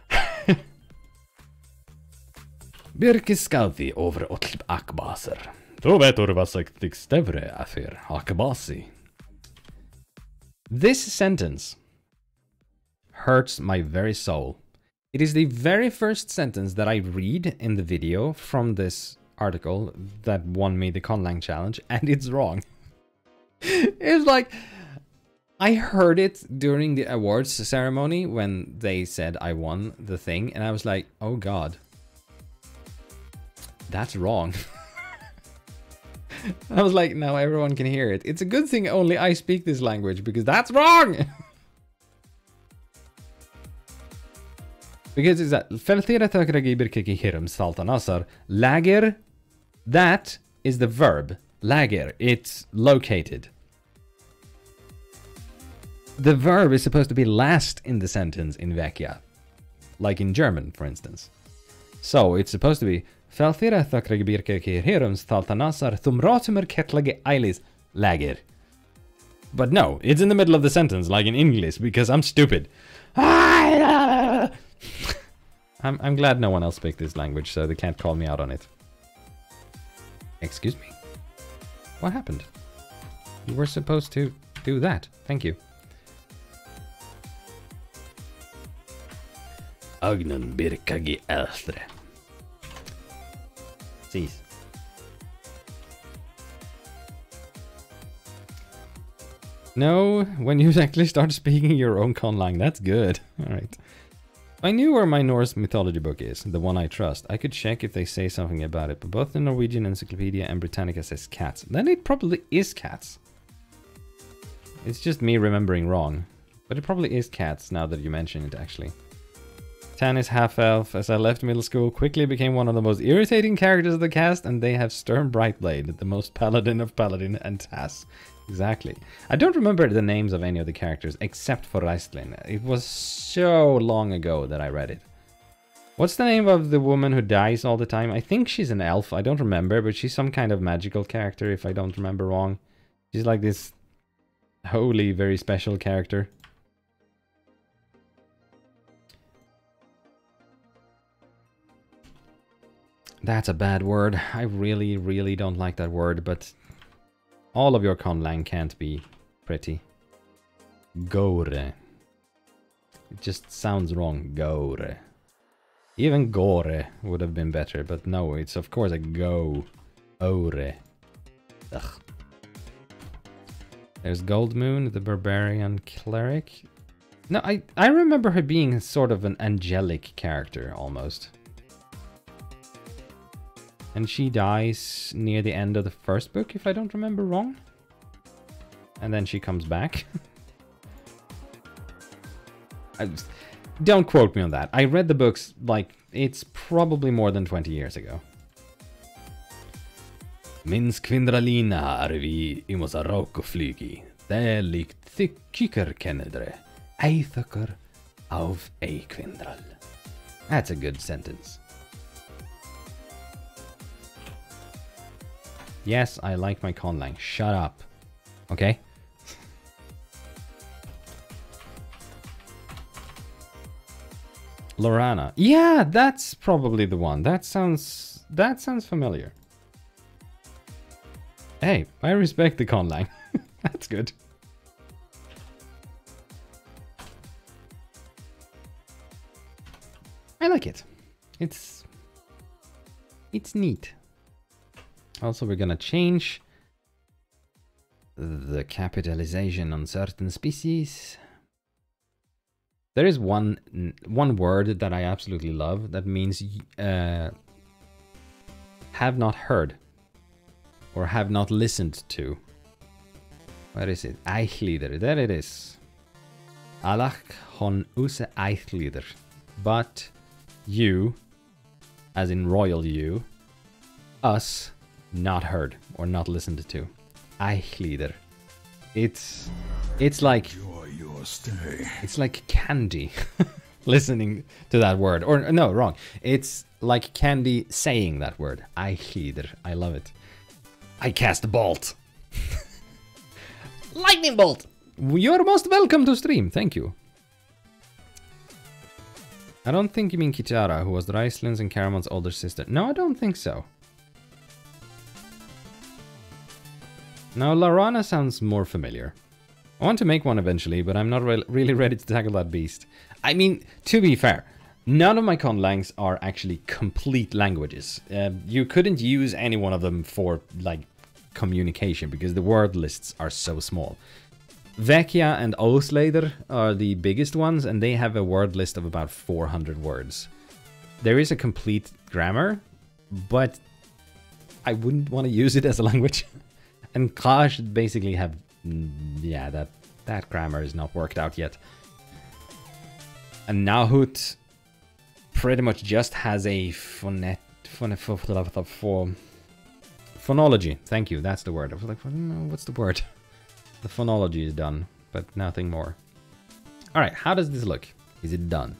Speaker 1: Birkiskauti over Otlb Akbaser. This sentence hurts my very soul. It is the very first sentence that I read in the video from this article that won me the Conlang challenge, and it's wrong. It's like, I heard it during the awards ceremony when they said I won the thing, and I was like, oh god. That's wrong. I was like, now everyone can hear it. It's a good thing only I speak this language, because that's wrong! Because it's that Lager, that is the verb. Lager, it's located. The verb is supposed to be last in the sentence in Vecchia. Like in German, for instance. So it's supposed to be Lager. But no, it's in the middle of the sentence, like in English, because I'm stupid. I'm, I'm glad no one else speaks this language, so they can't call me out on it. Excuse me? What happened? You were supposed to do that. Thank you. Agnan Birkagi Elstre. Cease. No, when you actually start speaking your own conlang, that's good. Alright. I knew where my Norse mythology book is, the one I trust. I could check if they say something about it, but both the Norwegian Encyclopedia and Britannica says cats. Then it probably is cats. It's just me remembering wrong. But it probably is cats now that you mention it, actually. Tan is half-elf. As I left middle school, quickly became one of the most irritating characters of the cast, and they have Stern Brightblade, the most paladin of paladin, and Tass. Exactly. I don't remember the names of any of the characters, except for Raistlin. It was so long ago that I read it. What's the name of the woman who dies all the time? I think she's an elf. I don't remember, but she's some kind of magical character, if I don't remember wrong. She's like this holy, very special character. That's a bad word. I really, really don't like that word, but all of your conlang can't be pretty. Gore. It just sounds wrong. Gore. Even gore would have been better, but no, it's of course a go. Ore. Ugh. There's Gold Moon, the barbarian cleric. No, I, I remember her being sort of an angelic character, almost. And she dies near the end of the first book, if I don't remember wrong. And then she comes back. I just, don't quote me on that. I read the books, like, it's probably more than twenty years ago. Minns kvindralina är vi i mosa flygi. Det likt tycker kennedre. Eithakar av ei kvindral. That's a good sentence. Yes, I like my conlang. Shut up. Okay? Lorana. Yeah, that's probably the one. That sounds that sounds familiar. Hey, I respect the conlang. That's good. I like it. It's it's neat. Also, we're gonna change the capitalization on certain species. There is one one word that I absolutely love that means uh, have not heard or have not listened to. Where is it? Eichlieder. There it is. Alach hon use Eichlieder. But you, as in royal you, us, not heard or not listened to. Eichlieder. It's it's like
Speaker 2: Enjoy your stay.
Speaker 1: It's like candy listening to that word. Or no, wrong. It's like candy saying that word. Eichlieder. I love it. I cast a bolt. Lightning bolt. You're most welcome to stream. Thank you. I don't think you mean Kitara, who was Raislin's and Caramon's older sister. No, I don't think so. Now, Larana sounds more familiar. I want to make one eventually, but I'm not re really ready to tackle that beast. I mean, to be fair, none of my conlangs are actually complete languages. Uh, you couldn't use any one of them for, like, communication, because the word lists are so small. Vecchia and Osleder are the biggest ones, and they have a word list of about four hundred words. There is a complete grammar, but I wouldn't want to use it as a language. And Ka should basically have... Yeah, that, that grammar is not worked out yet. And Nahut pretty much just has a phonet... Phone, phone, phonology. Thank you, that's the word. I was like, what's the word? The phonology is done, but nothing more. Alright, how does this look? Is it done?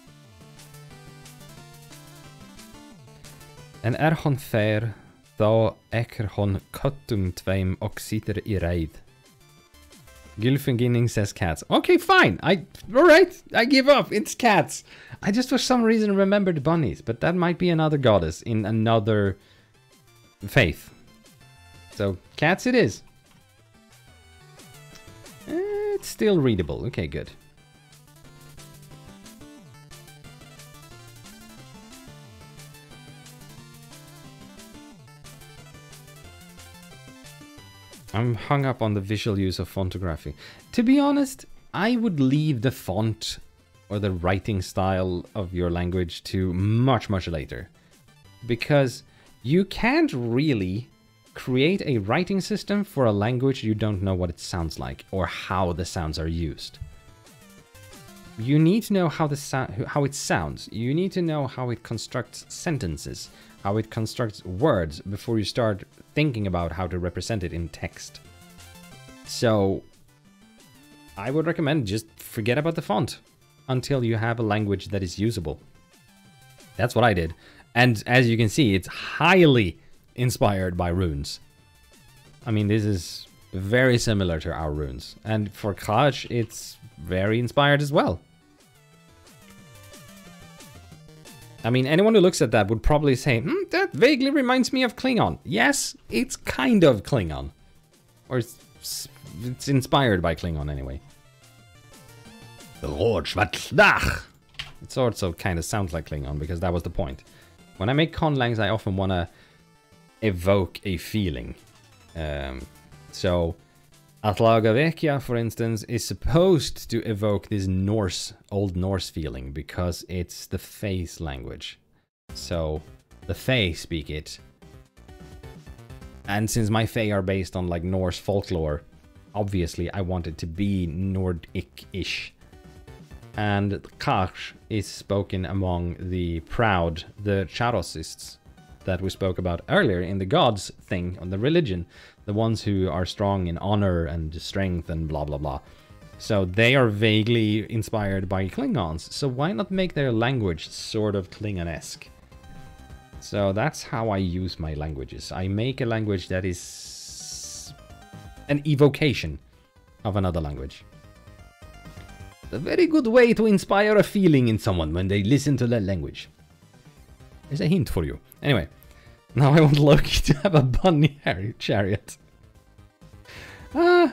Speaker 1: En er hon fair, þá eker hon kottum tveim och sitter I reid. Gylfinginning says cats. Okay, fine. I alright. I give up. It's cats. I just for some reason remembered bunnies, but that might be another goddess in another faith. So cats it is. It's still readable. Okay, good. I'm hung up on the visual use of fontography. To be honest, I would leave the font or the writing style of your language to much, much later. Because you can't really create a writing system for a language you don't know what it sounds like or how the sounds are used. You need to know how the so- how it sounds. You need to know how it constructs sentences, how it constructs words before you start thinking about how to represent it in text. So I would recommend just forget about the font until you have a language that is usable. That's what I did. And as you can see, it's highly inspired by runes. I mean, this is very similar to our runes. And for Kraj, it's very inspired as well. I mean, anyone who looks at that would probably say, hmm, that vaguely reminds me of Klingon. Yes, it's kind of Klingon. Or it's, it's inspired by Klingon anyway. The Lord Schwarzlach. it sort of kind of sounds like Klingon because that was the point. When I make conlangs, I often want to evoke a feeling. Um, so, Atlagavekia, for instance, is supposed to evoke this Norse, Old Norse feeling because it's the Fae's language. So, the Fae speak it. And since my Fae are based on like Norse folklore, obviously I want it to be Nordic-ish. And Karsh is spoken among the proud, the Charosists that we spoke about earlier in the gods thing, on the religion. The ones who are strong in honor and strength and blah blah blah. So they are vaguely inspired by Klingons. So why not make their language sort of Klingon-esque? So that's how I use my languages. I make a language that is an evocation of another language. A very good way to inspire a feeling in someone when they listen to that language. There's a hint for you. Anyway, now I want Loki to have a bunny chariot. Ah.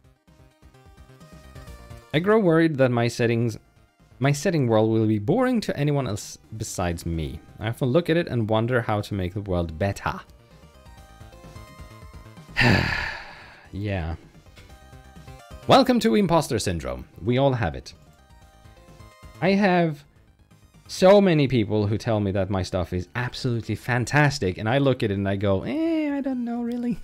Speaker 1: I grow worried that my settings, my setting world will be boring to anyone else besides me. I often look at it and wonder how to make the world better. Yeah. Welcome to imposter syndrome. We all have it. I have so many people who tell me that my stuff is absolutely fantastic, and I look at it and I go, eh, I don't know really.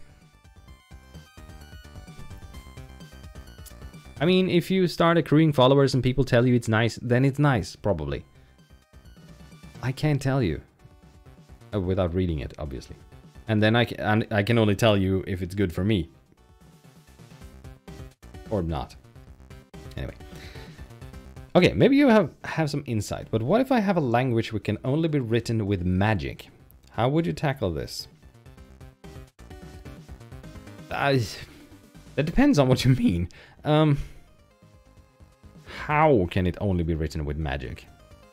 Speaker 1: I mean, if you start accruing followers and people tell you it's nice, then it's nice, probably. I can't tell you. Uh, without reading it, obviously. And then I can, and I can only tell you if it's good for me. Or not. Anyway. Okay, maybe you have, have some insight, but what if I have a language which can only be written with magic? How would you tackle this? Uh, that depends on what you mean. Um, how can it only be written with magic?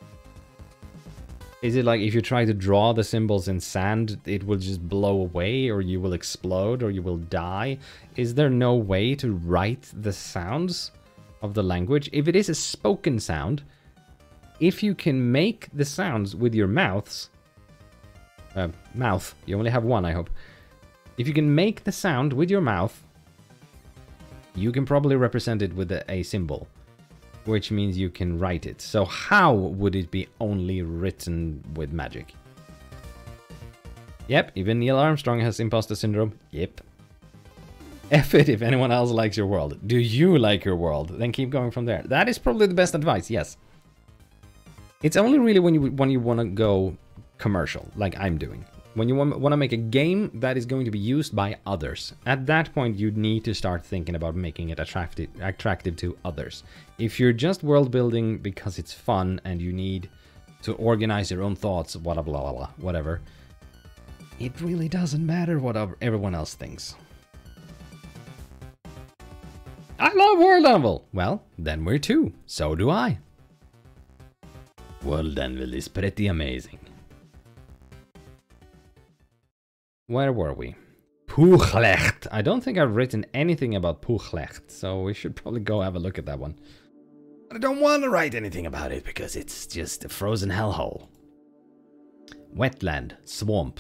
Speaker 1: Is it like if you try to draw the symbols in sand, it will just blow away, or you will explode, or you will die? Is there no way to write the sounds of the language? If it is a spoken sound, if you can make the sounds with your mouths, uh, mouth, you only have one, I hope. If you can make the sound with your mouth, you can probably represent it with a, a symbol, which means you can write it. So how would it be only written with magic? Yep, even Neil Armstrong has imposter syndrome. Yep. F it if anyone else likes your world. Do you like your world? Then keep going from there. That is probably the best advice, yes. It's only really when you when you want to go commercial, like I'm doing. When you want to make a game that is going to be used by others. At that point, you need to start thinking about making it attractive, attractive to others. If you're just world building because it's fun and you need to organize your own thoughts, blah, blah, blah, blah, whatever, it really doesn't matter what everyone else thinks. I love World Anvil! Well, then we're two. So do I. World Anvil is pretty amazing. Where were we? Puchlecht. I don't think I've written anything about Puchlecht, so we should probably go have a look at that one. But I don't want to write anything about it because it's just a frozen hellhole. Wetland. Swamp.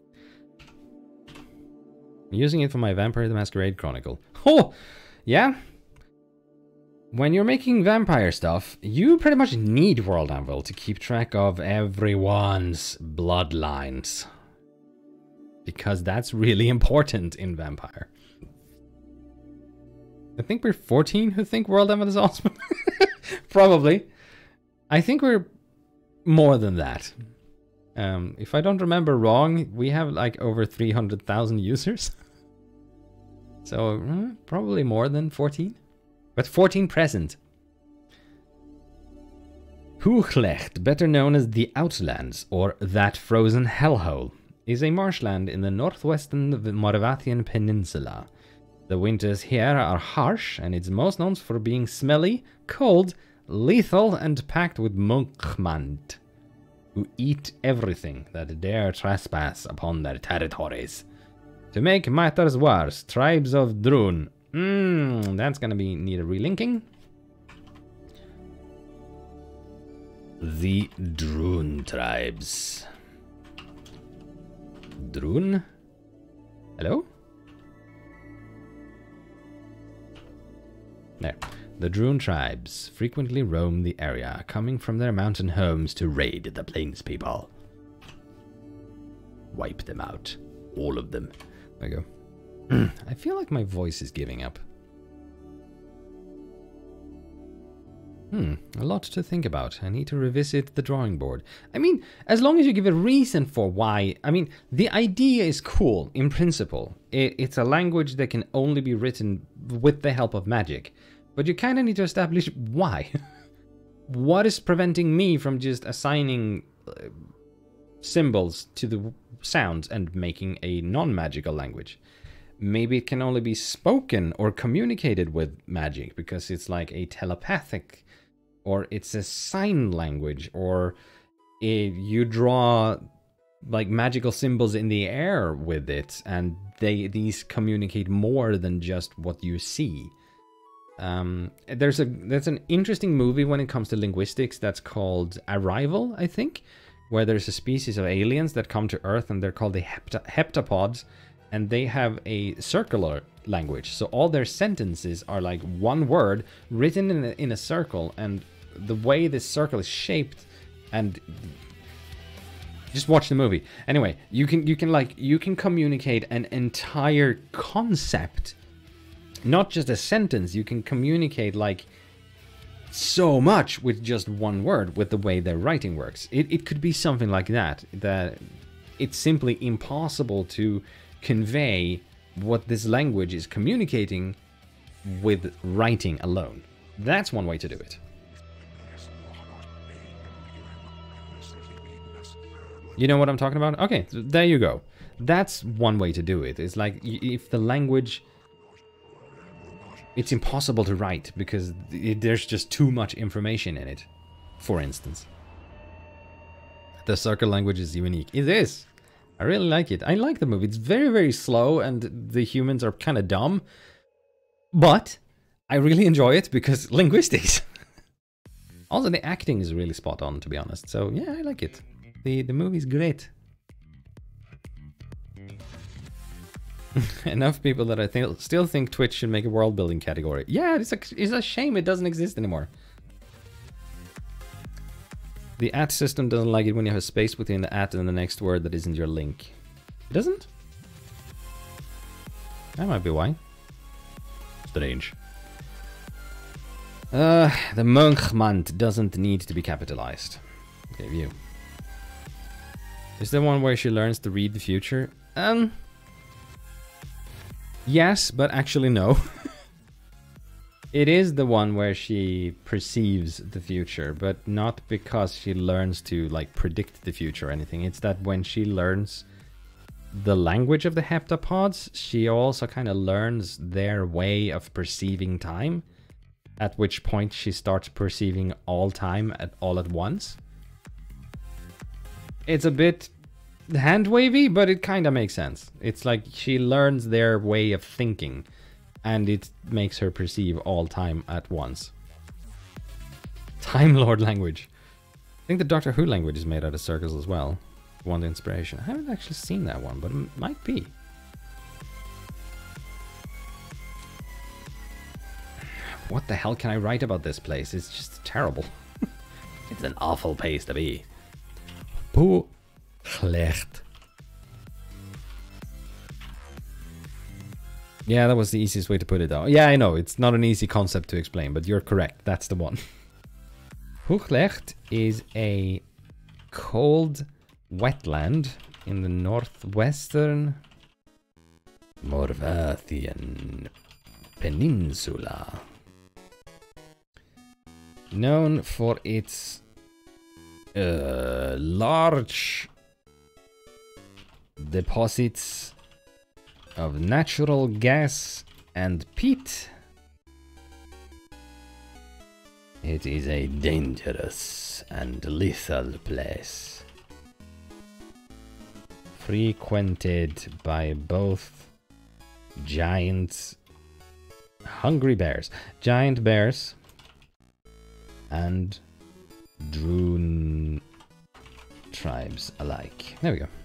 Speaker 1: I'm using it for my Vampire the Masquerade Chronicle. Oh! Yeah? When you're making vampire stuff, you pretty much need World Anvil to keep track of everyone's bloodlines. Because that's really important in Vampire. I think we're fourteen who think World Anvil is awesome. Probably. I think we're more than that. Um, if I don't remember wrong, we have like over three hundred thousand users. So uh, probably more than fourteen. But fourteen present. Puchlecht, better known as the Outlands, or that frozen hellhole, is a marshland in the northwestern Moravathian Peninsula. The winters here are harsh, and it's most known for being smelly, cold, lethal, and packed with Munkmand, who eat everything that dare trespass upon their territories. To make matters worse, tribes of Drun. Mmm, that's gonna be need a relinking. The Droon tribes. Droon? Hello? There. The Droon tribes frequently roam the area, coming from their mountain homes to raid the plains people. Wipe them out. All of them. There you go. I feel like my voice is giving up. Hmm, a lot to think about. I need to revisit the drawing board. I mean, as long as you give a reason for why... I mean, the idea is cool, in principle. It, it's a language that can only be written with the help of magic. But you kind of need to establish why. What is preventing me from just assigning uh, symbols to the sounds and making a non-magical language? Maybe it can only be spoken or communicated with magic because it's like a telepathic, or it's a sign language, or it, you draw like magical symbols in the air with it, and they these communicate more than just what you see. Um, there's a there's an interesting movie when it comes to linguistics that's called Arrival, I think, where there's a species of aliens that come to Earth and they're called the hepta heptapods. And they have a circular language. So all their sentences are like one word written in a, in a circle. And the way this circle is shaped, and just watch the movie. Anyway, you can you can like you can communicate an entire concept, not just a sentence. You can communicate like so much with just one word with the way their writing works. It it could be something like that. That it's simply impossible to convey what this language is communicating with writing alone. That's one way to do it. You know what I'm talking about? Okay, so there you go. That's one way to do it. It's like if the language... It's impossible to write because it, there's just too much information in it, for instance. The circle language is unique. It is! I really like it. I like the movie. It's very, very slow, and the humans are kind of dumb. But I really enjoy it because linguistics. Also, the acting is really spot on, to be honest. So, yeah, I like it. The, the movie's great. Enough people that I think, still think Twitch should make a world-building category. Yeah, it's a, it's a shame it doesn't exist anymore. The at system doesn't like it when you have a space between the at and the next word that isn't your link. It doesn't? That might be why. Strange. Uh, the Monkmant doesn't need to be capitalized. Okay, view. Is there one where she learns to read the future? Um... Yes, but actually no. It is the one where she perceives the future, but not because she learns to like predict the future or anything. It's that when she learns the language of the heptapods, she also kind of learns their way of perceiving time, at which point she starts perceiving all time at all at once. It's a bit hand wavy, but it kind of makes sense. It's like she learns their way of thinking, and it makes her perceive all time at once. Time Lord language. I think the Doctor Who language is made out of circles as well. One inspiration. I haven't actually seen that one, but it might be. What the hell can I write about this place? It's just terrible. It's an awful place to be. Poo schlecht. Yeah, that was the easiest way to put it though. Yeah, I know, it's not an easy concept to explain, but you're correct. That's the one. Hooglecht is a cold wetland in the northwestern Morvathian Peninsula. Known for its uh, large deposits of natural gas and peat. It is a dangerous and lethal place, frequented by both giant hungry bears, giant bears, and Drune tribes alike. There we go.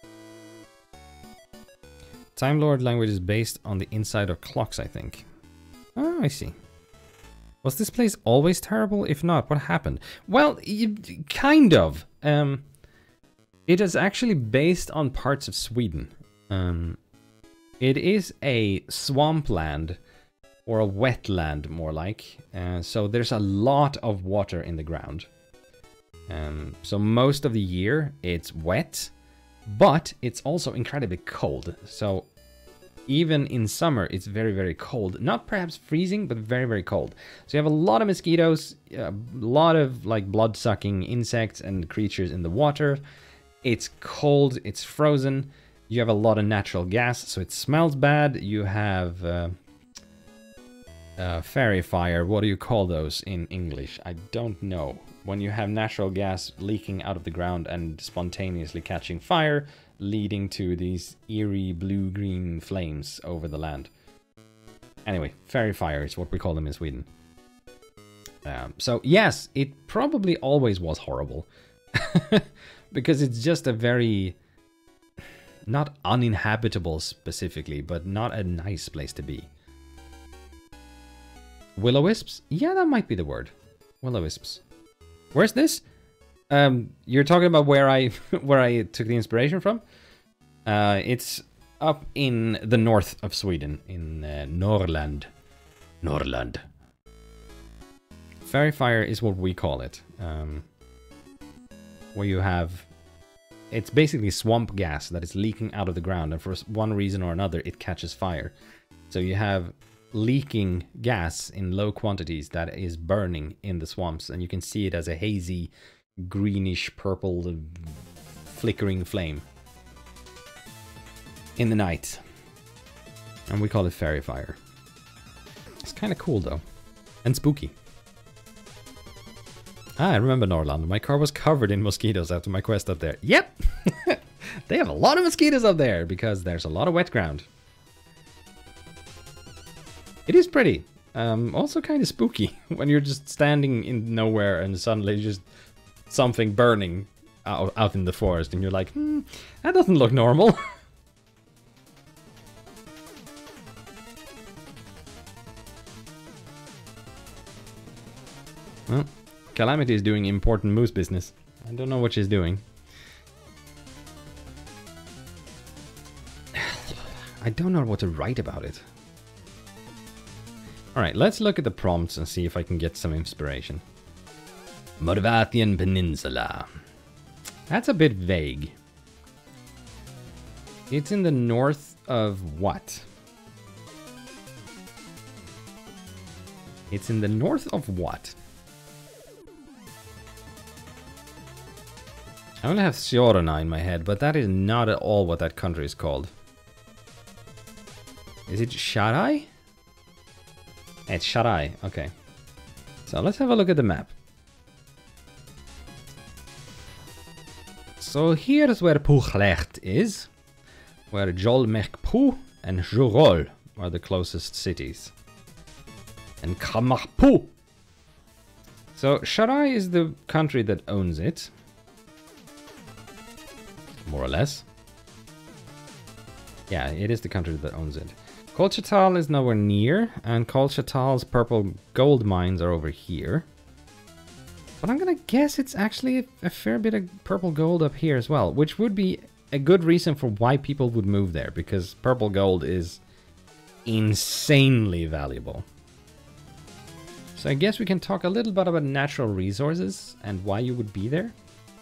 Speaker 1: Time Lord language is based on the inside of clocks, I think. Oh, I see. Was this place always terrible? If not, what happened? Well, you, kind of. Um, it is actually based on parts of Sweden. Um, it is a swampland, or a wetland, more like. Uh, so there's a lot of water in the ground. Um, so most of the year it's wet, but it's also incredibly cold. So even in summer, it's very, very cold. Not perhaps freezing, but very, very cold. So you have a lot of mosquitoes, a lot of like blood-sucking insects and creatures in the water. It's cold, it's frozen. You have a lot of natural gas, so it smells bad. You have uh, uh, fairy fire. What do you call those in English? I don't know. When you have natural gas leaking out of the ground and spontaneously catching fire, leading to these eerie blue-green flames over the land. Anyway, fairy fire is what we call them in Sweden. Um, so yes, it probably always was horrible. Because it's just a very... not uninhabitable specifically, but not a nice place to be. Will-o-wisps? Yeah, that might be the word. Will-o-wisps. Where's this? Um, you're talking about where I where I took the inspiration from? Uh, it's up in the north of Sweden, in uh, Norrland. Norrland. Fairy fire is what we call it. Um, where you have... It's basically swamp gas that is leaking out of the ground, and for one reason or another, it catches fire. So you have leaking gas in low quantities that is burning in the swamps, and you can see it as a hazy, greenish, purple, flickering flame in the night. And we call it fairy fire. It's kind of cool, though. And spooky. Ah, I remember Norrland. My car was covered in mosquitoes after my quest up there. Yep! They have a lot of mosquitoes up there because there's a lot of wet ground. It is pretty. Um, also kind of spooky when you're just standing in nowhere and suddenly just something burning out, out in the forest and you're like, hmm, that doesn't look normal. Well, Calamity is doing important moose business. I don't know what she's doing. I don't know what to write about it. Alright, let's look at the prompts and see if I can get some inspiration. Morvathian Peninsula. That's a bit vague. It's in the north of what? It's in the north of what? I only have Sjorna in my head, but that is not at all what that country is called. Is it Sharai? It's Sharai, okay. So let's have a look at the map. So here's where Puchlecht is, where Jolmechpu and Jurol are the closest cities. And Kamachpu. So Sharai is the country that owns it. More or less. Yeah, it is the country that owns it. Kolchatal is nowhere near, and Kolchatal's purple gold mines are over here. But I'm gonna guess it's actually a, a fair bit of purple gold up here as well, which would be a good reason for why people would move there, because purple gold is insanely valuable. So I guess we can talk a little bit about natural resources and why you would be there.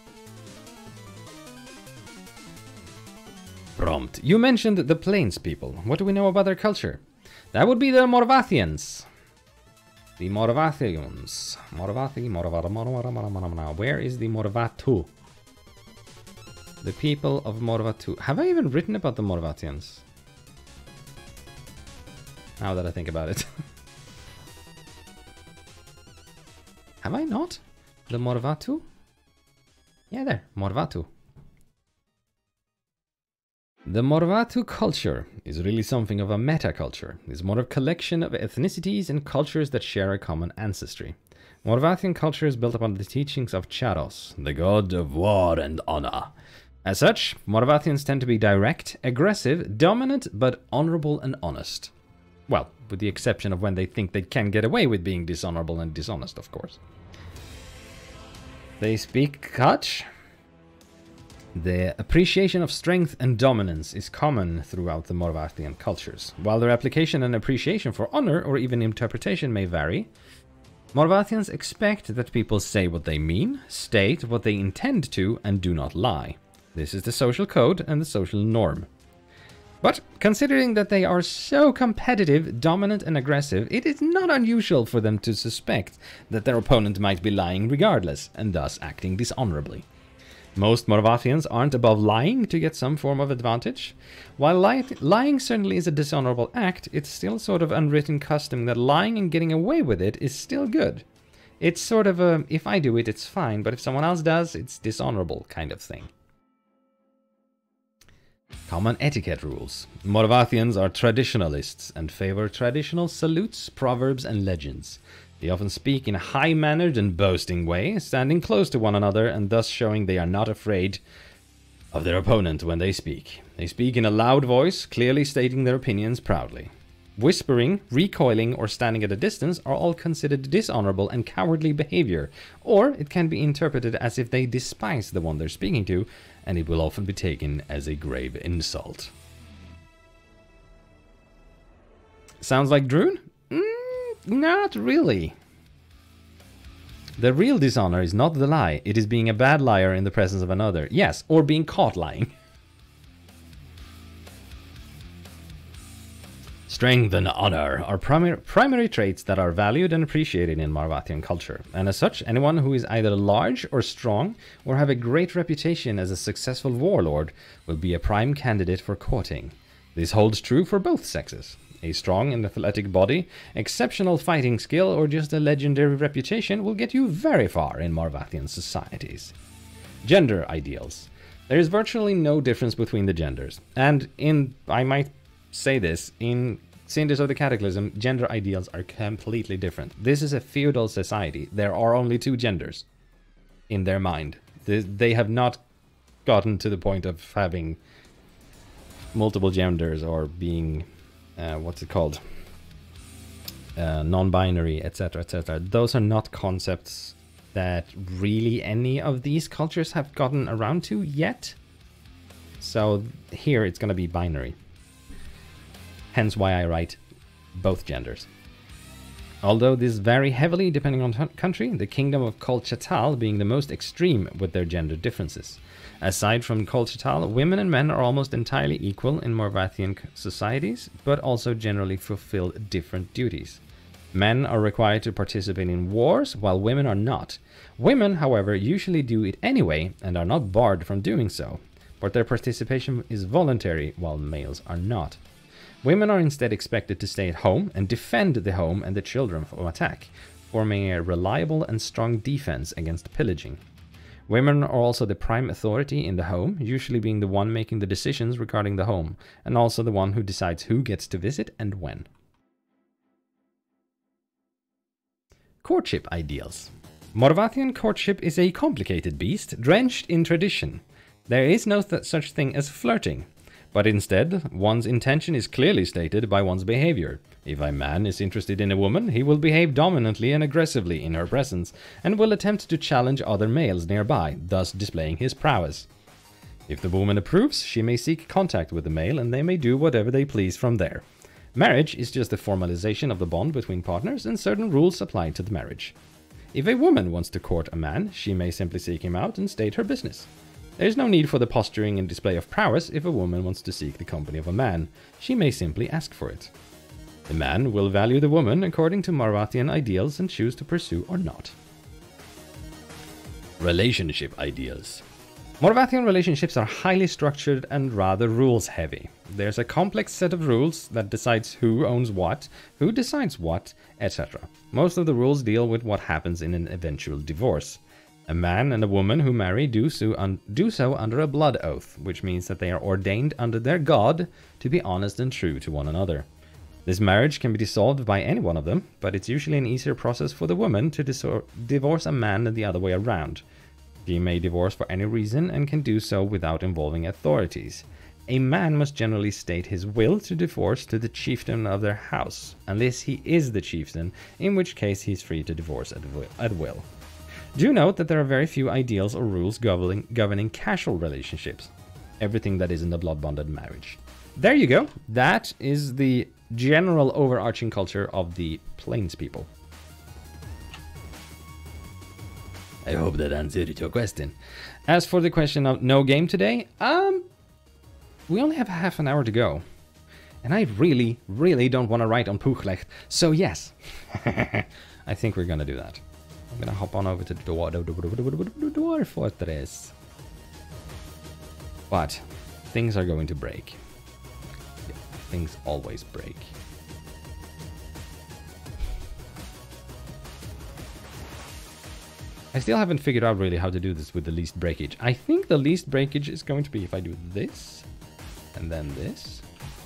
Speaker 1: Prompt. You mentioned the Plains people. What do we know about their culture? That would be the Morvathians. The Morvathians. Morvathi, Morvara, Morvara, Morvara. Where is the Morvatu? The people of Morvatu. Have I even written about the Morvathians? Now that I think about it. Have I not? The Morvatu? Yeah, there. Morvatu. The Morvatu culture is really something of a meta-culture. It's more a collection of ethnicities and cultures that share a common ancestry. Morvathian culture is built upon the teachings of Charos, the god of war and honor. As such, Morvathians tend to be direct, aggressive, dominant, but honorable and honest. Well, with the exception of when they think they can get away with being dishonorable and dishonest, of course. They speak Kutch. The appreciation of strength and dominance is common throughout the Morvathian cultures. While their application and appreciation for honor or even interpretation may vary, Morvathians expect that people say what they mean, state what they intend to, and do not lie. This is the social code and the social norm. But considering that they are so competitive, dominant, and aggressive, it is not unusual for them to suspect that their opponent might be lying regardless, and thus acting dishonorably. Most Morvathians aren't above lying to get some form of advantage. While li lying certainly is a dishonorable act, it's still sort of unwritten custom that lying and getting away with it is still good. It's sort of a, if I do it, it's fine, but if someone else does, it's dishonorable kind of thing. Common etiquette rules. Morvathians are traditionalists and favor traditional salutes, proverbs, and legends. They often speak in a high-mannered and boasting way, standing close to one another and thus showing they are not afraid of their opponent when they speak. They speak in a loud voice, clearly stating their opinions proudly. Whispering, recoiling, or standing at a distance are all considered dishonorable and cowardly behavior, or it can be interpreted as if they despise the one they're speaking to, and it will often be taken as a grave insult. Sounds like Droon? Mm, not really. The real dishonor is not the lie, it is being a bad liar in the presence of another. Yes, or being caught lying. Strength and honor are primary, primary traits that are valued and appreciated in Morvathian culture, and as such, anyone who is either large or strong, or have a great reputation as a successful warlord, will be a prime candidate for courting. This holds true for both sexes. A strong and athletic body, exceptional fighting skill, or just a legendary reputation will get you very far in Morvathian societies. Gender ideals. There is virtually no difference between the genders, and in, I might say this, in Cinders of the Cataclysm, gender ideals are completely different. This is a feudal society. There are only two genders in their mind. They have not gotten to the point of having multiple genders or being, uh, what's it called, uh, non-binary, et cetera, et cetera. Those are not concepts that really any of these cultures have gotten around to yet. So here it's going to be binary. Hence why I write both genders. Although this vary heavily depending on country, the kingdom of Kol Chatal being the most extreme with their gender differences. Aside from Kol Chatal, women and men are almost entirely equal in Morvathian societies, but also generally fulfill different duties. Men are required to participate in wars, while women are not. Women, however, usually do it anyway and are not barred from doing so, but their participation is voluntary, while males are not. Women are instead expected to stay at home and defend the home and the children from attack, forming a reliable and strong defense against pillaging. Women are also the prime authority in the home, usually being the one making the decisions regarding the home, and also the one who decides who gets to visit and when. Courtship ideals. Morvathian courtship is a complicated beast, drenched in tradition. There is no th- such thing as flirting. But instead, one's intention is clearly stated by one's behavior. If a man is interested in a woman, he will behave dominantly and aggressively in her presence, and will attempt to challenge other males nearby, thus displaying his prowess. If the woman approves, she may seek contact with the male, and they may do whatever they please from there. Marriage is just the formalization of the bond between partners, and certain rules apply to the marriage. If a woman wants to court a man, she may simply seek him out and state her business. There is no need for the posturing and display of prowess if a woman wants to seek the company of a man. She may simply ask for it. The man will value the woman according to Morvathian ideals and choose to pursue or not. Relationship ideals. Morvathian relationships are highly structured and rather rules-heavy. There's a complex set of rules that decides who owns what, who decides what, et cetera. Most of the rules deal with what happens in an eventual divorce. A man and a woman who marry do so, un do so under a blood oath, which means that they are ordained under their God to be honest and true to one another. This marriage can be dissolved by any one of them, but it's usually an easier process for the woman to divorce a man than the other way around. She may divorce for any reason and can do so without involving authorities. A man must generally state his will to divorce to the chieftain of their house, unless he is the chieftain, in which case he is free to divorce at will. At will. Do note that there are very few ideals or rules governing, governing casual relationships. Everything that isn't a blood-bonded marriage. There you go. That is the general overarching culture of the Plains people. I hope that answered your question. As for the question of no game today, um, we only have half an hour to go. And I really, really don't want to write on Puchlecht. So yes, I think we're going to do that. I'm going to hop on over to the Dwarf Fortress. But things are going to break. Yeah, things always break. I still haven't figured out really how to do this with the least breakage. I think the least breakage is going to be if I do this. And then this.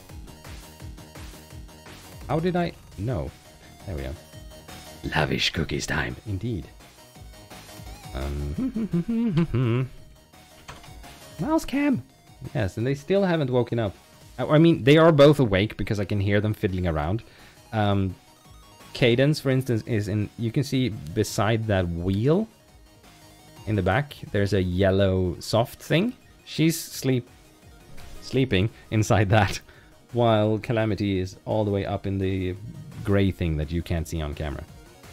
Speaker 1: How did I... No. There we go. Lavish cookies time. Indeed. Um, Mouse cam. Yes, and they still haven't woken up. I mean, they are both awake because I can hear them fiddling around. Um, Cadence, for instance, is in... You can see beside that wheel in the back, there's a yellow soft thing. She's sleep sleeping inside that, while Calamity is all the way up in the gray thing that you can't see on camera.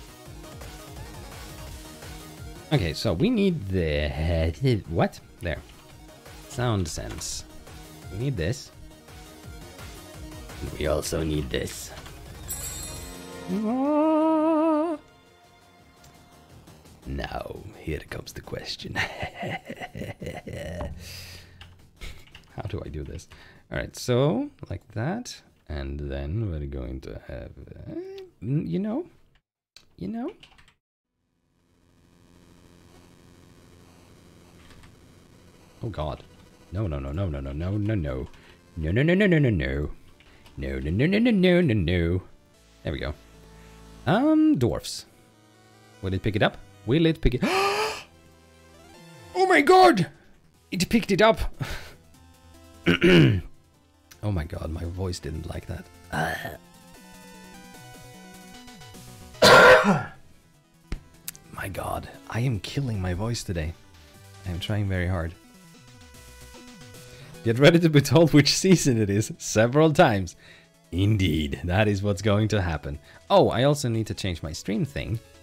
Speaker 1: Okay, so we need the... What? There. Sound sense. We need this. We also need this. Now, here comes the question. How do I do this? Alright, so, like that. And then we're going to have... Uh, you know? You know? Oh god. No, no, no, no, no, no, no, no, no. No, no, no, no, no, no, no. No, no, no, no, no, no, no, no. There we go. Um, dwarfs. Will it pick it up? Will it pick it... Oh my god! It picked it up! Oh my god, my voice didn't like that. My god, I am killing my voice today. I am trying very hard. Get ready to be told which season it is several times. Indeed, that is what's going to happen. Oh, I also need to change my stream thing.